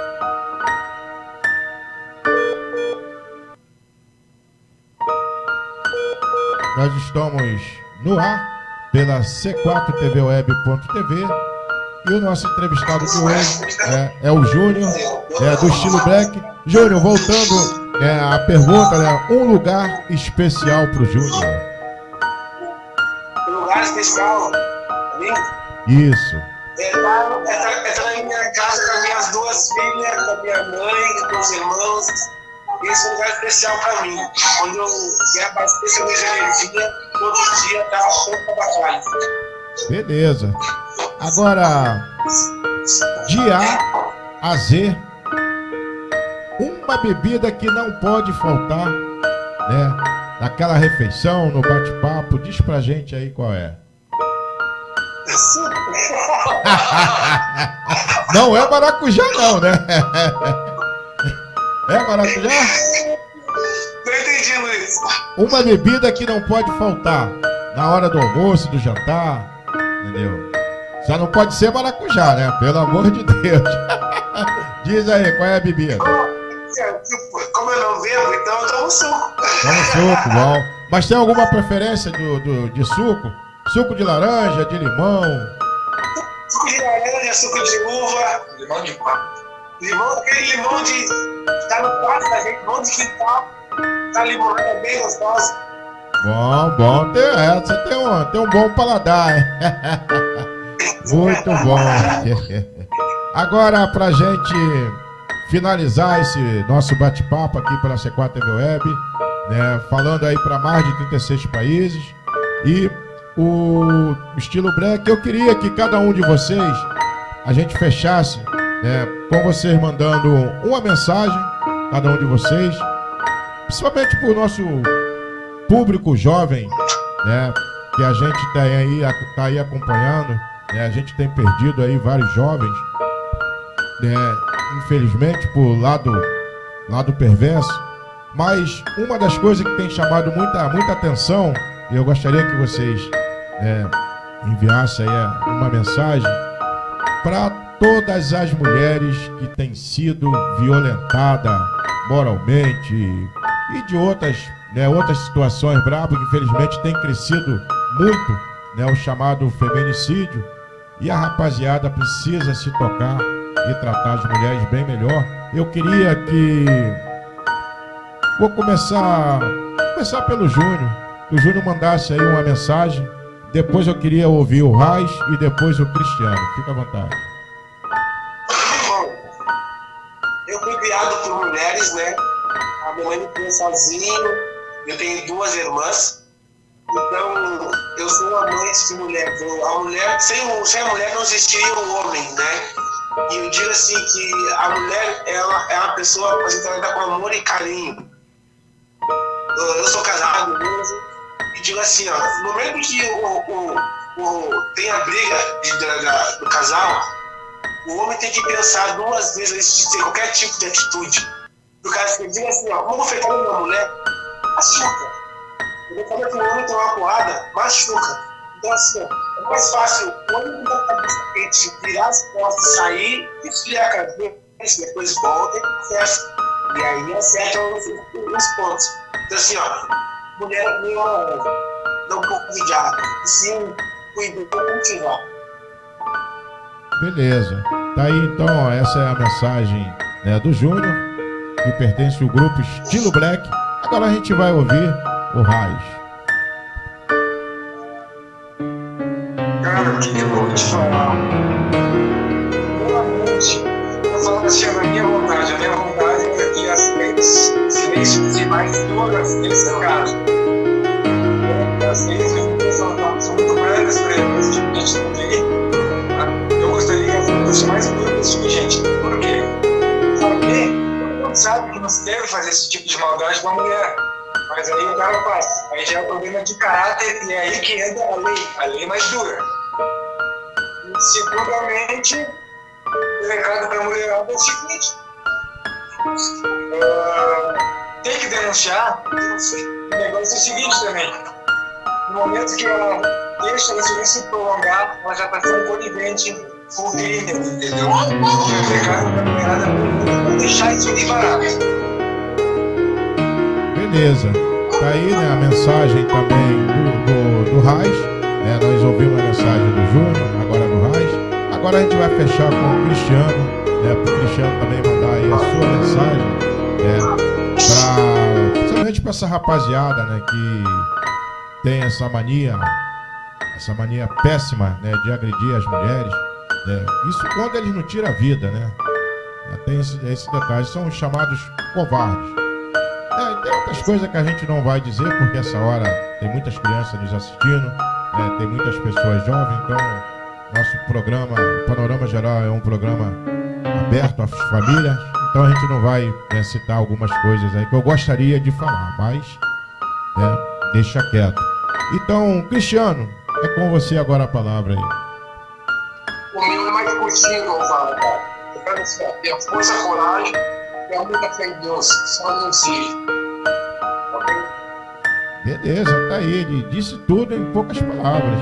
S1: Nós estamos no ar pela C quatro T V web ponto T V e o nosso entrevistado de hoje é, é o Júnior, é, do estilo black. Júnior, voltando é, à pergunta, né? Um lugar especial pro Júnior.
S2: Um lugar especial pra mim?
S1: Isso.
S2: É estar é tá, é tá na minha casa com as minhas duas filhas, com a minha mãe, com os irmãos. Esse é um lugar especial para mim. Quando eu reabasteço a minha energia, todo dia tá pronto para batalha.
S1: Beleza. Agora, de A a Z, uma bebida que não pode faltar, né? Naquela refeição, no bate-papo, diz pra gente aí qual é. Não é maracujá não, né? É maracujá?
S2: Não entendi, Luiz.
S1: Uma bebida que não pode faltar na hora do almoço, do jantar, entendeu? Só não pode ser maracujá, né? Pelo amor de Deus. Diz aí, qual é a bebida?
S2: Como eu não bebo, então eu tomo suco.
S1: Toma suco, bom. Mas tem alguma preferência do, do, de suco? Suco de laranja, de limão?
S2: Suco de laranja, suco de uva.
S10: Limão de pá.
S2: Limão, aquele limão de... tá no quarto da gente, limão de quintal. Tá limonada, é bem gostosa.
S1: Bom, bom. Tem, é, você tem um, tem um bom paladar, hein? Muito bom. Agora, pra gente finalizar esse nosso bate-papo aqui pela C quatro T V Web, né, falando aí para mais de trinta e seis países, e o estilo black, eu queria que cada um de vocês, a gente fechasse, né, com vocês mandando uma mensagem, cada um de vocês, principalmente para o nosso público jovem, né, que a gente tem aí, tá aí acompanhando, né, a gente tem perdido aí vários jovens, né, infelizmente por lado, lado perverso, mas uma das coisas que tem chamado muita, muita atenção, e eu gostaria que vocês é, enviasse aí uma mensagem para todas as mulheres que têm sido violentadas moralmente e de outras, né, outras situações bravas que infelizmente tem crescido muito, né, o chamado feminicídio, e a rapaziada precisa se tocar e tratar as mulheres bem melhor. Eu queria que... Vou começar, começar pelo Júnior. Que o Júnior mandasse aí uma mensagem. Depois eu queria ouvir o Raiz e depois o Cristiano. Fica à vontade.
S2: Bom, eu fui criado por mulheres, né? A minha mãe me criou sozinho. Eu tenho duas irmãs. Então, eu sou amante de mulheres. A mulher, sem, sem a mulher não existiria o homem, né? E eu digo assim que a mulher, ela é uma pessoa para tratar com amor e carinho. Eu, eu sou casado mesmo. E digo assim, ó, no momento que o, o, o, tem a briga de, da, do casal, o homem tem que pensar duas vezes antes de ter qualquer tipo de atitude. Do caso que eu digo assim, ó, como afetar uma mulher, machuca. Quando o homem tem uma porrada, machuca. Então assim, ó, é mais fácil o homem da cabeça quente virar as costas, sair, esfriar a cabeça, depois volta e fecha. E aí acerta os, os pontos. Então assim, ó, mulher não, não convidar, e sim cuidar e cultivar.
S1: Beleza. Tá aí então, ó, essa é a mensagem, né, do Júnior, que pertence ao grupo Estilo Black. Agora a gente vai ouvir o Raiz.
S12: Cara, o que, que eu vou te falar? Realmente, eu falo assim, a minha vontade, a minha vontade é que as leis, silêncios e mais todas nesse caso. As leis são, são muito grandes para esse tipo de gente não ver. Eu gostaria que as leis fossem mais duras desse tipo de gente. Por quê? Porque todo mundo sabe que não se deve fazer esse tipo de maldade com a mulher. Mas aí o cara faz. Aí já é um problema de caráter e é aí que entra a lei, a lei mais dura. E, segundamente, o recado para a mulherada é o seguinte: uh, tem que denunciar. O negócio é o seguinte também: no momento que ela deixa isso se prolongar, ela já está sendo conivente com o crime, entendeu? O recado para a mulherada é não deixar isso ali parado.
S1: Beleza. Tá aí, né, a mensagem também do, do, do Raiz. É, nós ouvimos a mensagem do Júnior, agora do Raiz. Agora a gente vai fechar com o Cristiano, né, para o Cristiano também mandar aí a sua mensagem, né, pra, principalmente para essa rapaziada, né, que tem essa mania, essa mania péssima, né, de agredir as mulheres, né. Isso quando eles não tiram a vida, né. Tem esse, esse detalhe, são os chamados covardes. É, tem outras coisas que a gente não vai dizer, porque essa hora tem muitas crianças nos assistindo, né, tem muitas pessoas jovens, então nosso programa, o Panorama Geral é um programa aberto às famílias, então a gente não vai, né, citar algumas coisas aí que eu gostaria de falar, mas, né, deixa quieto. Então, Cristiano, é com você agora a palavra aí.
S10: O meu é mais possível, fala, cara. Eu quero ter a força, a coragem. É muita fé em Deus, só não sei. Ok?
S1: Beleza, tá aí, ele disse tudo em poucas palavras.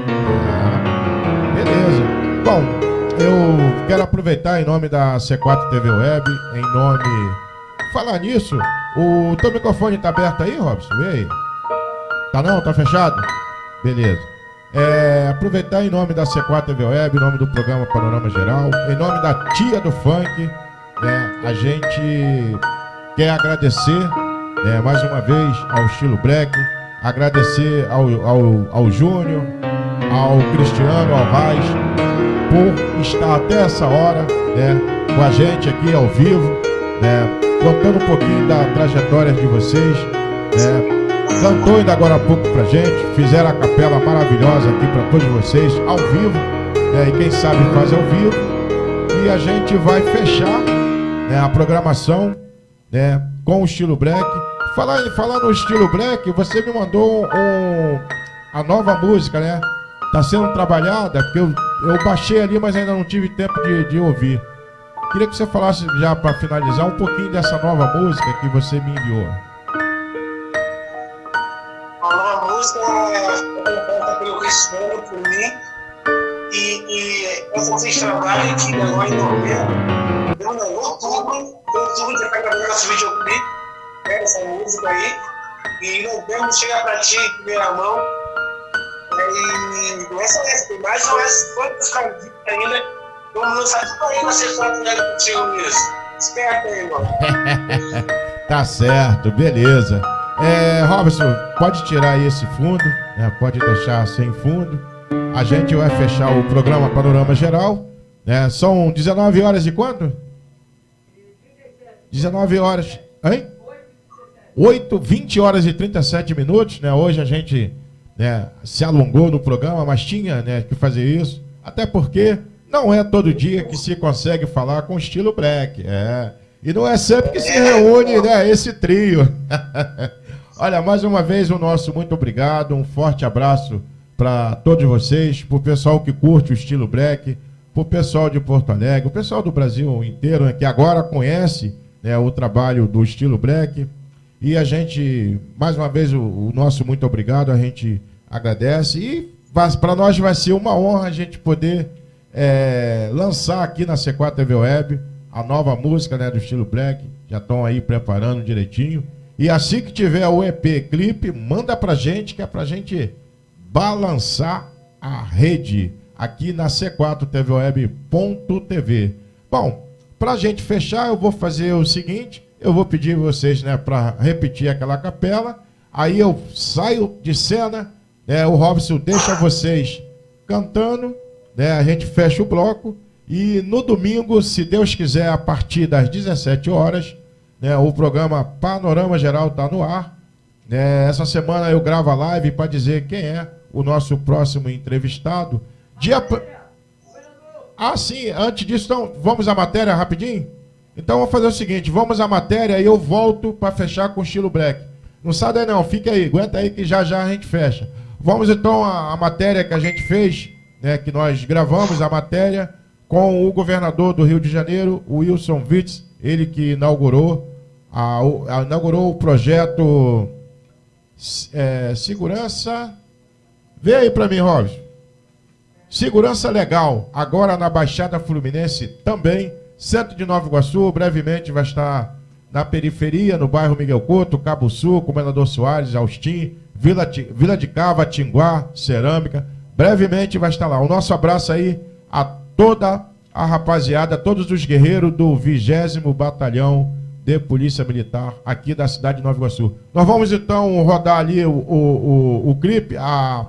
S1: É, beleza. Bom, eu quero aproveitar em nome da C quatro T V Web, em nome... Falar nisso, o teu microfone tá aberto aí, Robson? Vê aí. Tá não? Tá fechado? Beleza. É, aproveitar em nome da C quatro T V Web, em nome do programa Panorama Geral, em nome da Tia do Funk, né, a gente quer agradecer, né, mais uma vez ao Estilo Black, agradecer ao, ao, ao Júnior, ao Cristiano, ao Raiz, por estar até essa hora, né, com a gente aqui ao vivo, né, contando um pouquinho da trajetória de vocês, né, cantou ainda agora há pouco pra gente, fizeram a capela maravilhosa aqui para todos vocês, ao vivo, né, e quem sabe faz ao vivo, e a gente vai fechar, né, a programação, né, com o Estilo Black. Falar, falar no Estilo Black, você me mandou um, a nova música, né? Tá sendo trabalhada, porque eu, eu baixei ali, mas ainda não tive tempo de, de ouvir. Queria que você falasse já para finalizar um pouquinho dessa nova música que você me enviou.
S2: A nova música é composta pelo Cristiano, por mim. E, e essa vocês trabalham que agora em novembro, não, não, outubro, outubro já está gravando nosso videoclipe, né, essa música aí. E em novembro chega pra ti em primeira mão. E essa é, tem mais umas quantas candidatas ainda. Vamos lançar tudo aí na C quatro Web contigo, Luiz. Esperto aí, irmão.
S1: Tá certo, beleza. É, Robson, pode tirar aí esse fundo, né? Pode deixar sem fundo. A gente vai fechar o programa Panorama Geral, né? São dezenove horas e quanto? dezenove horas, hein? oito, vinte horas e trinta e sete minutos, né? Hoje a gente, né, se alongou no programa, mas tinha, né, que fazer isso. Até porque não é todo dia que se consegue falar com estilo black. É. E não é sempre que se reúne, né, esse trio. Olha, mais uma vez o nosso muito obrigado, um forte abraço para todos vocês, para o pessoal que curte o estilo black, para o pessoal de Porto Alegre, o pessoal do Brasil inteiro, né, que agora conhece, né, o trabalho do estilo black. E a gente, mais uma vez, o, o nosso muito obrigado, a gente agradece. E para nós vai ser uma honra a gente poder é, lançar aqui na C quatro T V Web a nova música, né, do estilo black. Já estão aí preparando direitinho. E assim que tiver o E P clipe, manda pra gente, que é pra gente balançar a rede aqui na C quatro T V Web ponto T V. Bom, pra gente fechar, eu vou fazer o seguinte. Eu vou pedir vocês, né, para repetir aquela capela. Aí eu saio de cena, né, o Robson deixa vocês cantando, né, a gente fecha o bloco. E no domingo, se Deus quiser, a partir das dezessete horas, né, o programa Panorama Geral está no ar. Né, essa semana eu gravo a live para dizer quem é o nosso próximo entrevistado. Dia... Ah, sim, antes disso, então, vamos à matéria rapidinho? Então vamos fazer o seguinte, vamos à matéria e eu volto para fechar com o estilo black. Não sai daí não, fica aí, aguenta aí que já já a gente fecha. Vamos então à, à matéria que a gente fez, né, que nós gravamos a matéria com o governador do Rio de Janeiro, o Wilson Witzel, ele que inaugurou, a, a, inaugurou o projeto é, Segurança... Vê aí para mim, Robson. Segurança Legal, agora na Baixada Fluminense também. Centro de Nova Iguaçu, brevemente vai estar na periferia, no bairro Miguel Couto, Cabo Sul, Comendador Soares, Austin, Vila, Vila de Cava, Tinguá, Cerâmica. Brevemente vai estar lá. O nosso abraço aí a toda a rapaziada, todos os guerreiros do vigésimo Batalhão de Polícia Militar aqui da cidade de Nova Iguaçu. Nós vamos então rodar ali o, o, o, o clipe. A...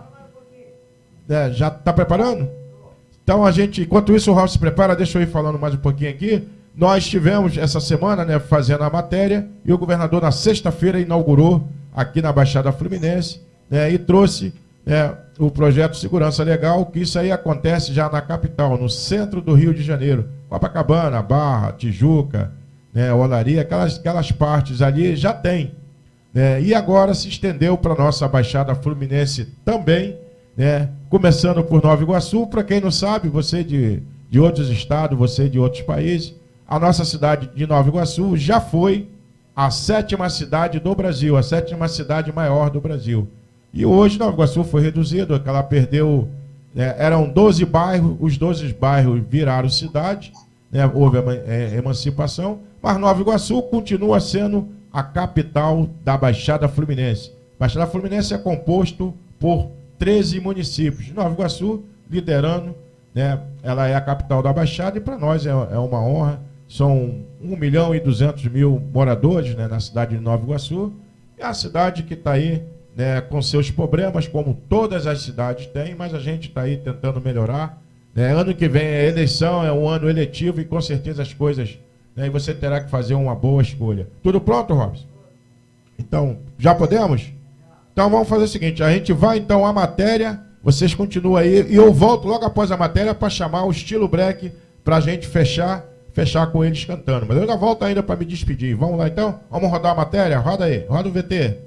S1: É, já está preparando? Então a gente, enquanto isso o Raul se prepara, deixa eu ir falando mais um pouquinho aqui. Nós tivemos essa semana, né, fazendo a matéria, e o governador na sexta-feira inaugurou aqui na Baixada Fluminense, né, e trouxe, né, o projeto Segurança Legal, que isso aí acontece já na capital, no centro do Rio de Janeiro. Copacabana, Barra, Tijuca, né, Olaria, aquelas, aquelas partes ali já tem. Né, e agora se estendeu para a nossa Baixada Fluminense também, né, começando por Nova Iguaçu. Para quem não sabe, você de, de outros estados, você de outros países, a nossa cidade de Nova Iguaçu já foi a sétima cidade do Brasil, a sétima cidade maior do Brasil. E hoje Nova Iguaçu foi reduzido, ela perdeu, né, eram doze bairros, os doze bairros viraram cidade, né, houve a emancipação, mas Nova Iguaçu continua sendo a capital da Baixada Fluminense. Baixada Fluminense é composto por treze municípios. Nova Iguaçu liderando, né, ela é a capital da Baixada e para nós é, é uma honra. São um milhão e duzentos mil moradores, né, na cidade de Nova Iguaçu. É a cidade que está aí, né, com seus problemas, como todas as cidades têm, mas a gente está aí tentando melhorar. Né. Ano que vem é eleição, é um ano eletivo e com certeza as coisas, né, e você terá que fazer uma boa escolha. Tudo pronto, Robson? Então, já podemos? Então vamos fazer o seguinte, a gente vai então à matéria, vocês continuam aí, e eu volto logo após a matéria para chamar o estilo black para a gente fechar, fechar com eles cantando. Mas eu já volto ainda para me despedir. Vamos lá então? Vamos rodar a matéria? Roda aí, roda o V T.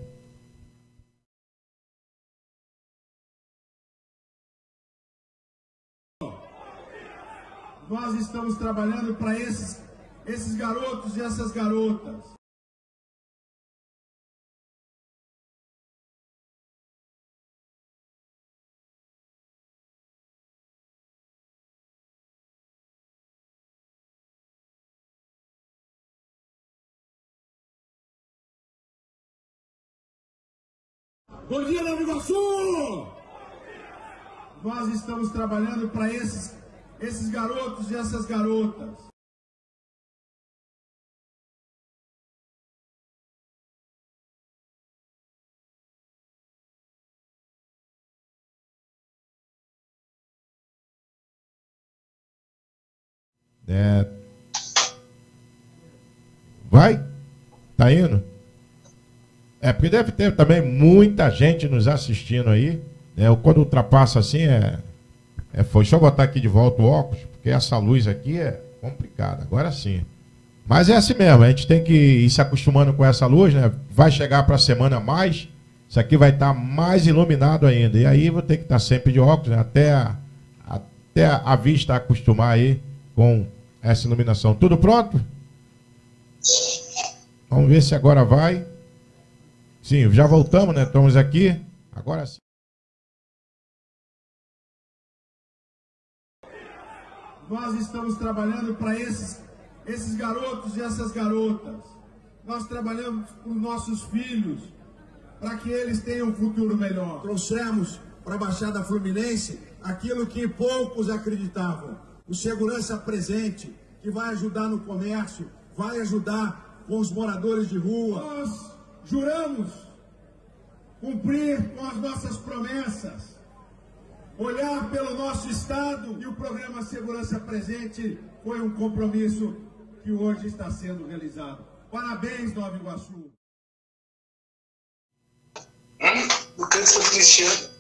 S14: Nós estamos trabalhando para esses, esses garotos e essas garotas. Bom dia, Nova Iguaçu! Nós estamos trabalhando para esses, esses garotos e essas garotas.
S1: É... Vai? Tá indo? É, porque deve ter também muita gente nos assistindo aí. Né? Quando ultrapassa assim, é, é foi. Deixa eu botar aqui de volta o óculos, porque essa luz aqui é complicada. Agora sim. Mas é assim mesmo, a gente tem que ir se acostumando com essa luz, né? Vai chegar para a semana mais, isso aqui vai estar mais iluminado ainda. E aí vou ter que estar sempre de óculos, né? Até, a, até a vista acostumar aí com essa iluminação. Tudo pronto? Vamos ver se agora vai. Sim, já voltamos, né? Estamos aqui. Agora sim.
S14: Nós estamos trabalhando para esses, esses garotos e essas garotas. Nós trabalhamos para os nossos filhos, para que eles tenham um futuro melhor. Trouxemos para a Baixada Fluminense aquilo que poucos acreditavam. O segurança presente, que vai ajudar no comércio, vai ajudar com os moradores de rua. Nós juramos cumprir com as nossas promessas, olhar pelo nosso Estado, e o programa Segurança Presente foi um compromisso que hoje está sendo realizado. Parabéns, Nova Iguaçu.
S10: O canto do Cristiano.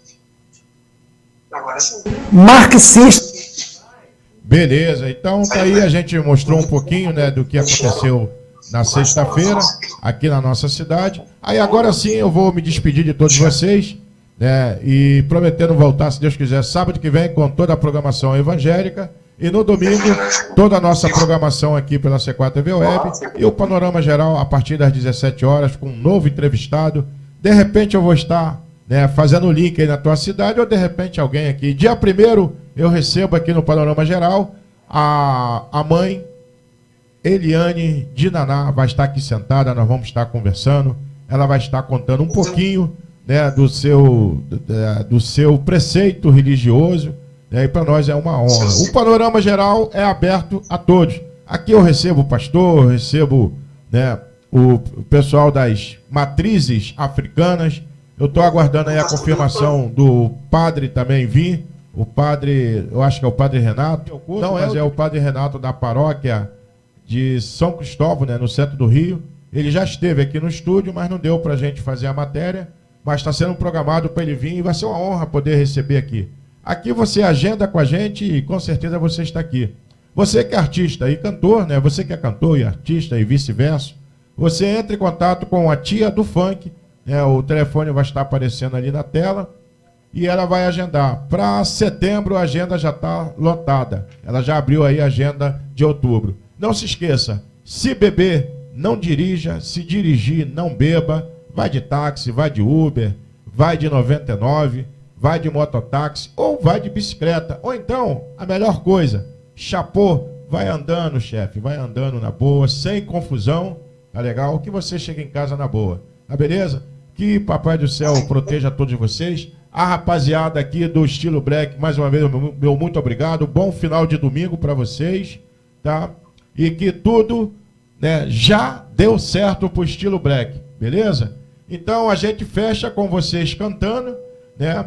S10: Agora sim.
S1: Marxista. Beleza, então tá aí, a gente mostrou um pouquinho, né, do que aconteceu na sexta-feira aqui na nossa cidade. Aí agora sim eu vou me despedir de todos vocês, né, e prometendo voltar, se Deus quiser, sábado que vem com toda a programação evangélica, e no domingo toda a nossa programação aqui pela C quatro T V Web e o panorama geral a partir das dezessete horas com um novo entrevistado. De repente eu vou estar, né, fazendo o link aí na tua cidade, ou de repente alguém aqui. Dia primeiro eu recebo aqui no panorama geral a, a mãe Eliane de Naná, vai estar aqui sentada, nós vamos estar conversando, ela vai estar contando um pouquinho, né, do seu, do, do seu preceito religioso, né, e para nós é uma honra. O panorama geral é aberto a todos. Aqui eu recebo o pastor, eu recebo, né, o pessoal das matrizes africanas. Eu estou aguardando aí a confirmação do padre também vir, o padre, eu acho que é o padre Renato, não, mas é o padre Renato da paróquia de São Cristóvão, né, no centro do Rio. Ele já esteve aqui no estúdio, mas não deu para a gente fazer a matéria, mas está sendo programado para ele vir e vai ser uma honra poder receber aqui. Aqui você agenda com a gente e com certeza você está aqui. Você que é artista e cantor, né, você que é cantor e artista e vice-versa, você entra em contato com a tia do funk, né, o telefone vai estar aparecendo ali na tela, e ela vai agendar. Para setembro a agenda já está lotada. Ela já abriu aí a agenda de outubro. Não se esqueça, se beber, não dirija, se dirigir, não beba. Vai de táxi, vai de Uber, vai de noventa e nove, vai de mototáxi ou vai de bicicleta. Ou então, a melhor coisa, chapô, vai andando, chefe, vai andando na boa, sem confusão, tá legal? Que você chegue em casa na boa, tá beleza? Que Papai do Céu proteja todos vocês. A rapaziada aqui do Estilo Black, mais uma vez, meu, meu muito obrigado. Bom final de domingo para vocês, tá? E que tudo, né, já deu certo pro Estilo Black, beleza? Então a gente fecha com vocês cantando, né?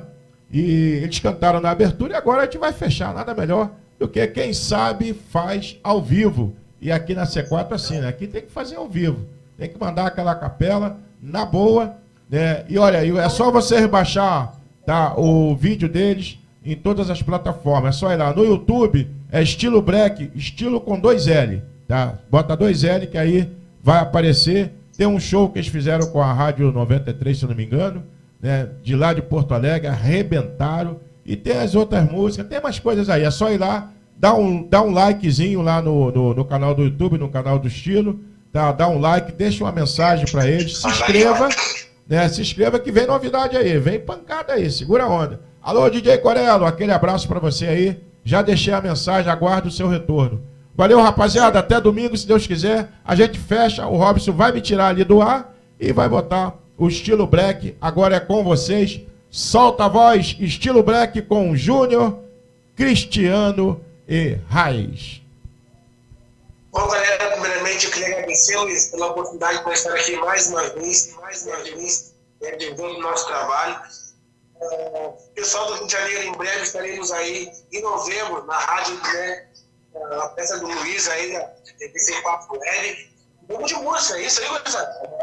S1: E eles cantaram na abertura e agora a gente vai fechar. Nada melhor do que quem sabe faz ao vivo. E aqui na C quatro assim, né? Aqui tem que fazer ao vivo. Tem que mandar aquela capela na boa, né? E olha, é só você baixar, tá, o vídeo deles em todas as plataformas. É só ir lá no YouTube, é Estilo Black, estilo com dois L, tá? Bota dois L que aí vai aparecer. Tem um show que eles fizeram com a Rádio noventa e três, se não me engano, né? De lá de Porto Alegre, arrebentaram. E tem as outras músicas, tem mais coisas aí. É só ir lá, dá um, dá um likezinho lá no, no, no canal do YouTube, no canal do Estilo, tá? Dá um like, deixa uma mensagem para eles, se inscreva, né? Se inscreva que vem novidade aí, vem pancada aí, segura a onda. Alô, D J Corello, aquele abraço para você aí. Já deixei a mensagem, aguardo o seu retorno. Valeu, rapaziada, até domingo, se Deus quiser. A gente fecha, o Robson vai me tirar ali do ar e vai botar o Estilo Black agora é com vocês. Solta a voz, Estilo Black com Júnior, Cristiano e Raiz.
S2: Bom, galera, primeiramente eu queria agradecer, Luiz, pela oportunidade de estar aqui mais uma vez, mais uma vez, né, divulgando o nosso trabalho. Uh, pessoal do Rio de Janeiro, em breve estaremos aí em novembro, na rádio, né, a peça do Luiz aí, da T V C quatro Web. Vamos de música, é isso aí, gurizada?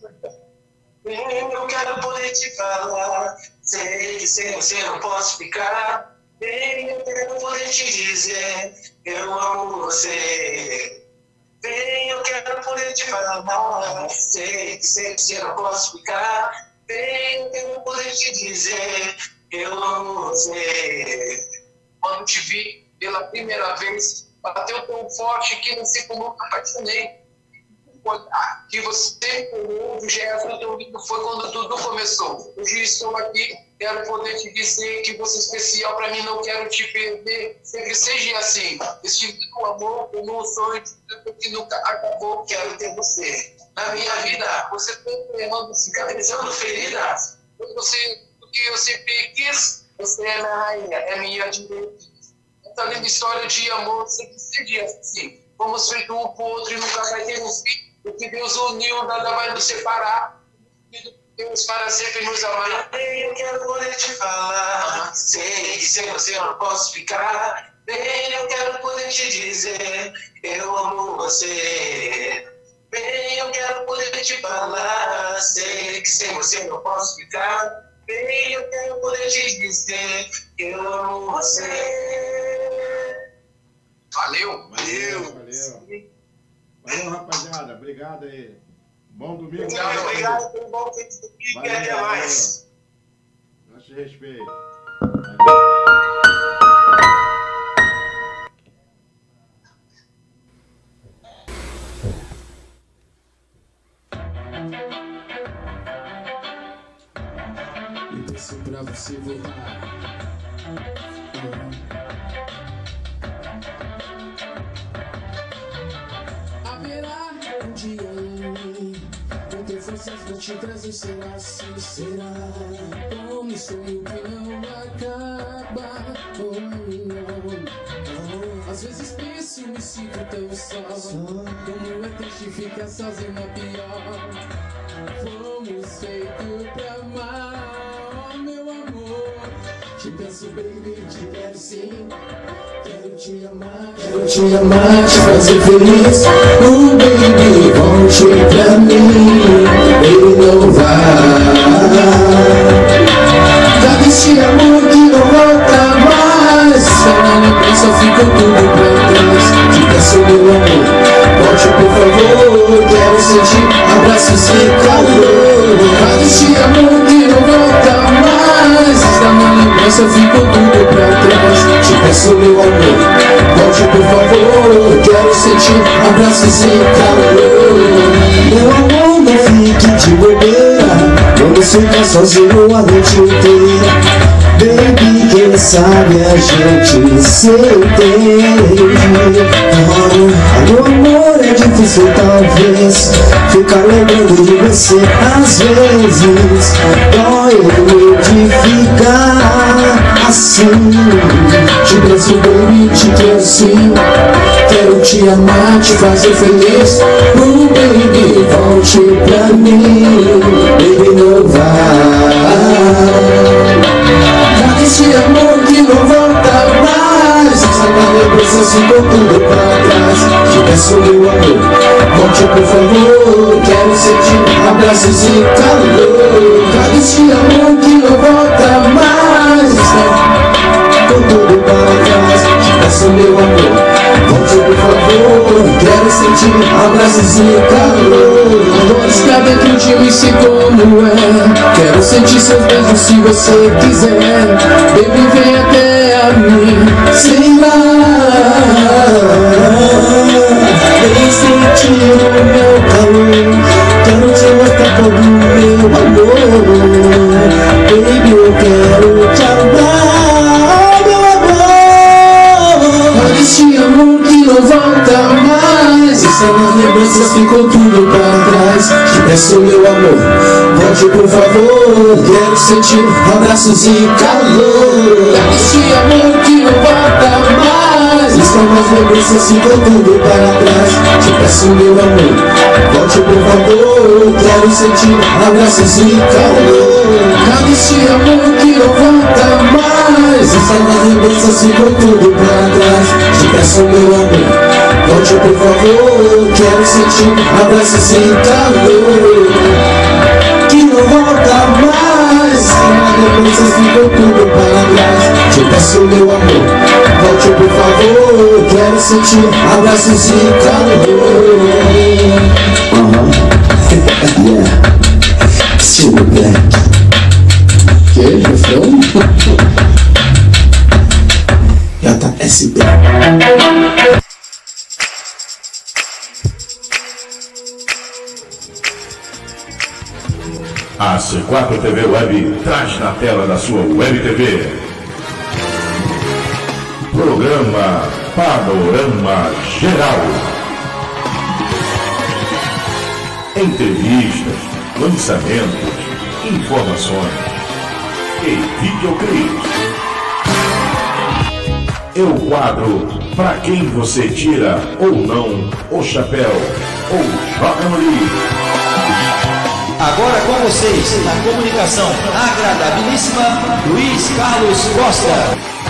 S2: Eu quero poder te falar, sei que sem você não posso ficar. Bem, eu quero poder te dizer, eu amo você. Bem, eu quero poder te falar, sei que sem você não posso ficar. Bem, eu quero poder te dizer, eu amo você.
S10: Quando te vi pela primeira vez, bateu tão forte que não sei como eu apaixonei. Que você ouve, já é teu lindo, foi quando tudo começou. Hoje estou aqui, quero poder te dizer que você é especial para mim, não quero te perder. Sempre seja assim, este amor como um sonho que nunca acabou, quero ter você. Na minha vida, você foi errando, cicatrizando feridas. Você, o que eu sempre quis, você é minha rainha, é minha diretriz. Essa linda história de amor sempre seja assim. Vamos feito um pro outro e nunca vai ter um fim. O que Deus uniu, nada vai nos separar. Deus para sempre nos amar.
S2: Bem, eu quero poder te falar. Sei que sem você eu não posso ficar. Bem, eu quero poder te dizer, eu amo você. Bem, eu quero poder te falar. Sei que sem você eu não posso ficar. Bem, eu quero poder te dizer, eu amo você.
S10: Valeu.
S1: Valeu, valeu. Valeu, rapaziada. Obrigado aí. Bom domingo.
S2: Obrigado, obrigado. Foi um bom fim de domingo e até mais.
S1: Nosso respeito.
S11: E desço pra você voltar. Haverá um dia com ter forças pra te trazer, será assim, será como um sonho que não acaba. Oh, não, oh. Às vezes penso, me sinto tão só, como é triste ficar sozinho na pior. Fomos feitos pra amar, oh, meu amor. Te penso, baby, te quero sim. Quero te amar, quero te amar, te fazer feliz. Oh, baby, volte pra mim, ele não vai. Dá esse amor que não volta mais. Só na lembrança fica tudo pra trás. Te peço, meu amor, volte por favor. Quero sentir abraços e calor. Dá esse amor que não volta mais. Está na lembrança, ficou tudo pra trás. Te peço, meu amor, volte por favor. Quero sentir abraços e calor. Meu amor, não fique de bobeira. Vamos ficar sozinho a noite inteira. Baby, quem sabe a gente se entende. Oh, o amor é difícil talvez. Ficar lembrando de você às vezes. Dói de ficar assim. Te peço, baby, te quero sim. Quero te amar, te fazer feliz. Oh, baby, volte pra mim. Baby, não vai. Dá esse amor que não volta mais. Essa na lembrança ficou tudo pra trás. Te peço, meu amor, volte por favor. Quero sentir abraços e calor. Dá esse amor que não volta mais. Ficou tudo para trás. Te peço, meu amor, volte por favor. Quero sentir abraços e calor. Vou estar dentro de mim, sei como é. Quero sentir seus beijos se você quiser. Baby, vem até a mim, sei lá. Vem sentir o meu calor. Quero te mostrar todo o meu amor. Baby, eu quero te amar, meu amor. Olha esse amor que não volta mais. Essa nas lembranças ficou tudo pra
S3: para trás. Te peço meu amor, volte por favor. Quero sentir abraços e calor. Este amor que não volta mais. Estão as lembranças, ficou tudo para trás. Te peço meu amor, volte por favor. Quero sentir abraços e calor. Cadê este amor que não volta mais? Estão as lembranças, ficou tudo para trás. Te peço meu amor, volte por favor. Quero sentir abraços e calor. Que não volta mais. As lembranças ficou tudo para trás. Te peço meu amor, volte por favor. Quero sentir abraços e calor. Aham, yeah. Estilo Black. Que refrão? J S B.
S1: A C quatro T V Web traz na tela da sua Web T V programa Panorama Geral. Entrevistas, lançamentos, informações e videoclipes. É o quadro Pra Quem Você Tira ou Não o Chapéu ou Joga no Lixo.
S9: Agora com vocês, na comunicação agradabilíssima, Luiz Carlos Costa.